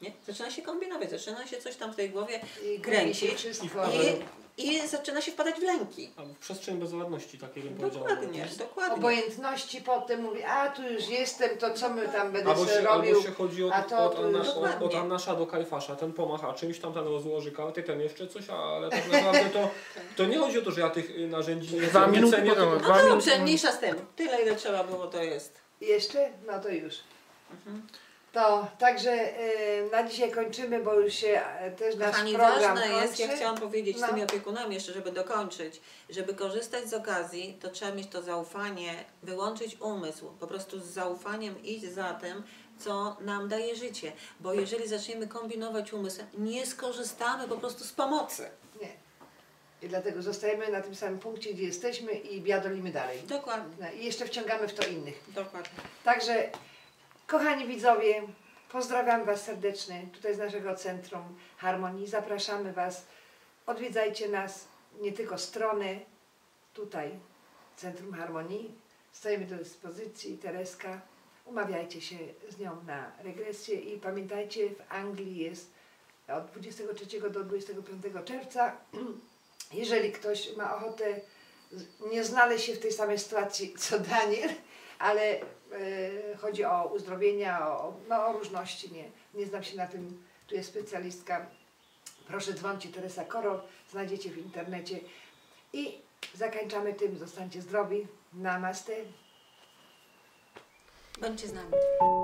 Nie? Zaczyna się kombinować, zaczyna się coś tam w tej głowie I kręcić wszystko. i zaczyna się wpadać w lęki. Albo w przestrzeń bezładności, takiej bym powiedział. Dokładnie, dokładnie. Obojętności potem mówi, a tu już jestem, to co my tam będę Albo sobie się, robił. albo się chodzi a to tu już- od Annasza do Kajfasza, ten pomacha czymś tam, ten rozłoży karty, ten jeszcze coś, ale tak naprawdę to nie chodzi o to, że ja tych narzędzi nie Dwa minuty cenię, potem, tylko- No dobrze, mniejsza z tym. Tyle ile trzeba było to jest. Jeszcze? No to już. To także na dzisiaj kończymy, bo już się też nasz Kochani, program ważne jest, kończy. ja chciałam powiedzieć z No. tymi opiekunami jeszcze, żeby dokończyć, żeby korzystać z okazji, to trzeba mieć to zaufanie, wyłączyć umysł, po prostu z zaufaniem iść za tym, co nam daje życie. Bo jeżeli zaczniemy kombinować umysłem, nie skorzystamy po prostu z pomocy. Nie. I dlatego zostajemy na tym samym punkcie, gdzie jesteśmy i biadolimy dalej. Dokładnie, No, i jeszcze wciągamy w to innych. dokładnie. Także, kochani widzowie, pozdrawiam Was serdecznie tutaj z naszego Centrum Harmonii. Zapraszamy Was, odwiedzajcie nas, nie tylko strony, tutaj Centrum Harmonii. Stoimy do dyspozycji, Tereska. Umawiajcie się z nią na regresję i pamiętajcie, w Anglii jest od 23 do 25 czerwca. Jeżeli ktoś ma ochotę nie znaleźć się w tej samej sytuacji co Daniel, ale chodzi o uzdrowienia, o różności, nie znam się na tym, tu jest specjalistka. Proszę dzwońcie, Teresa Korol, znajdziecie w internecie. I zakończamy tym, zostańcie zdrowi. Namaste. Bądźcie z nami.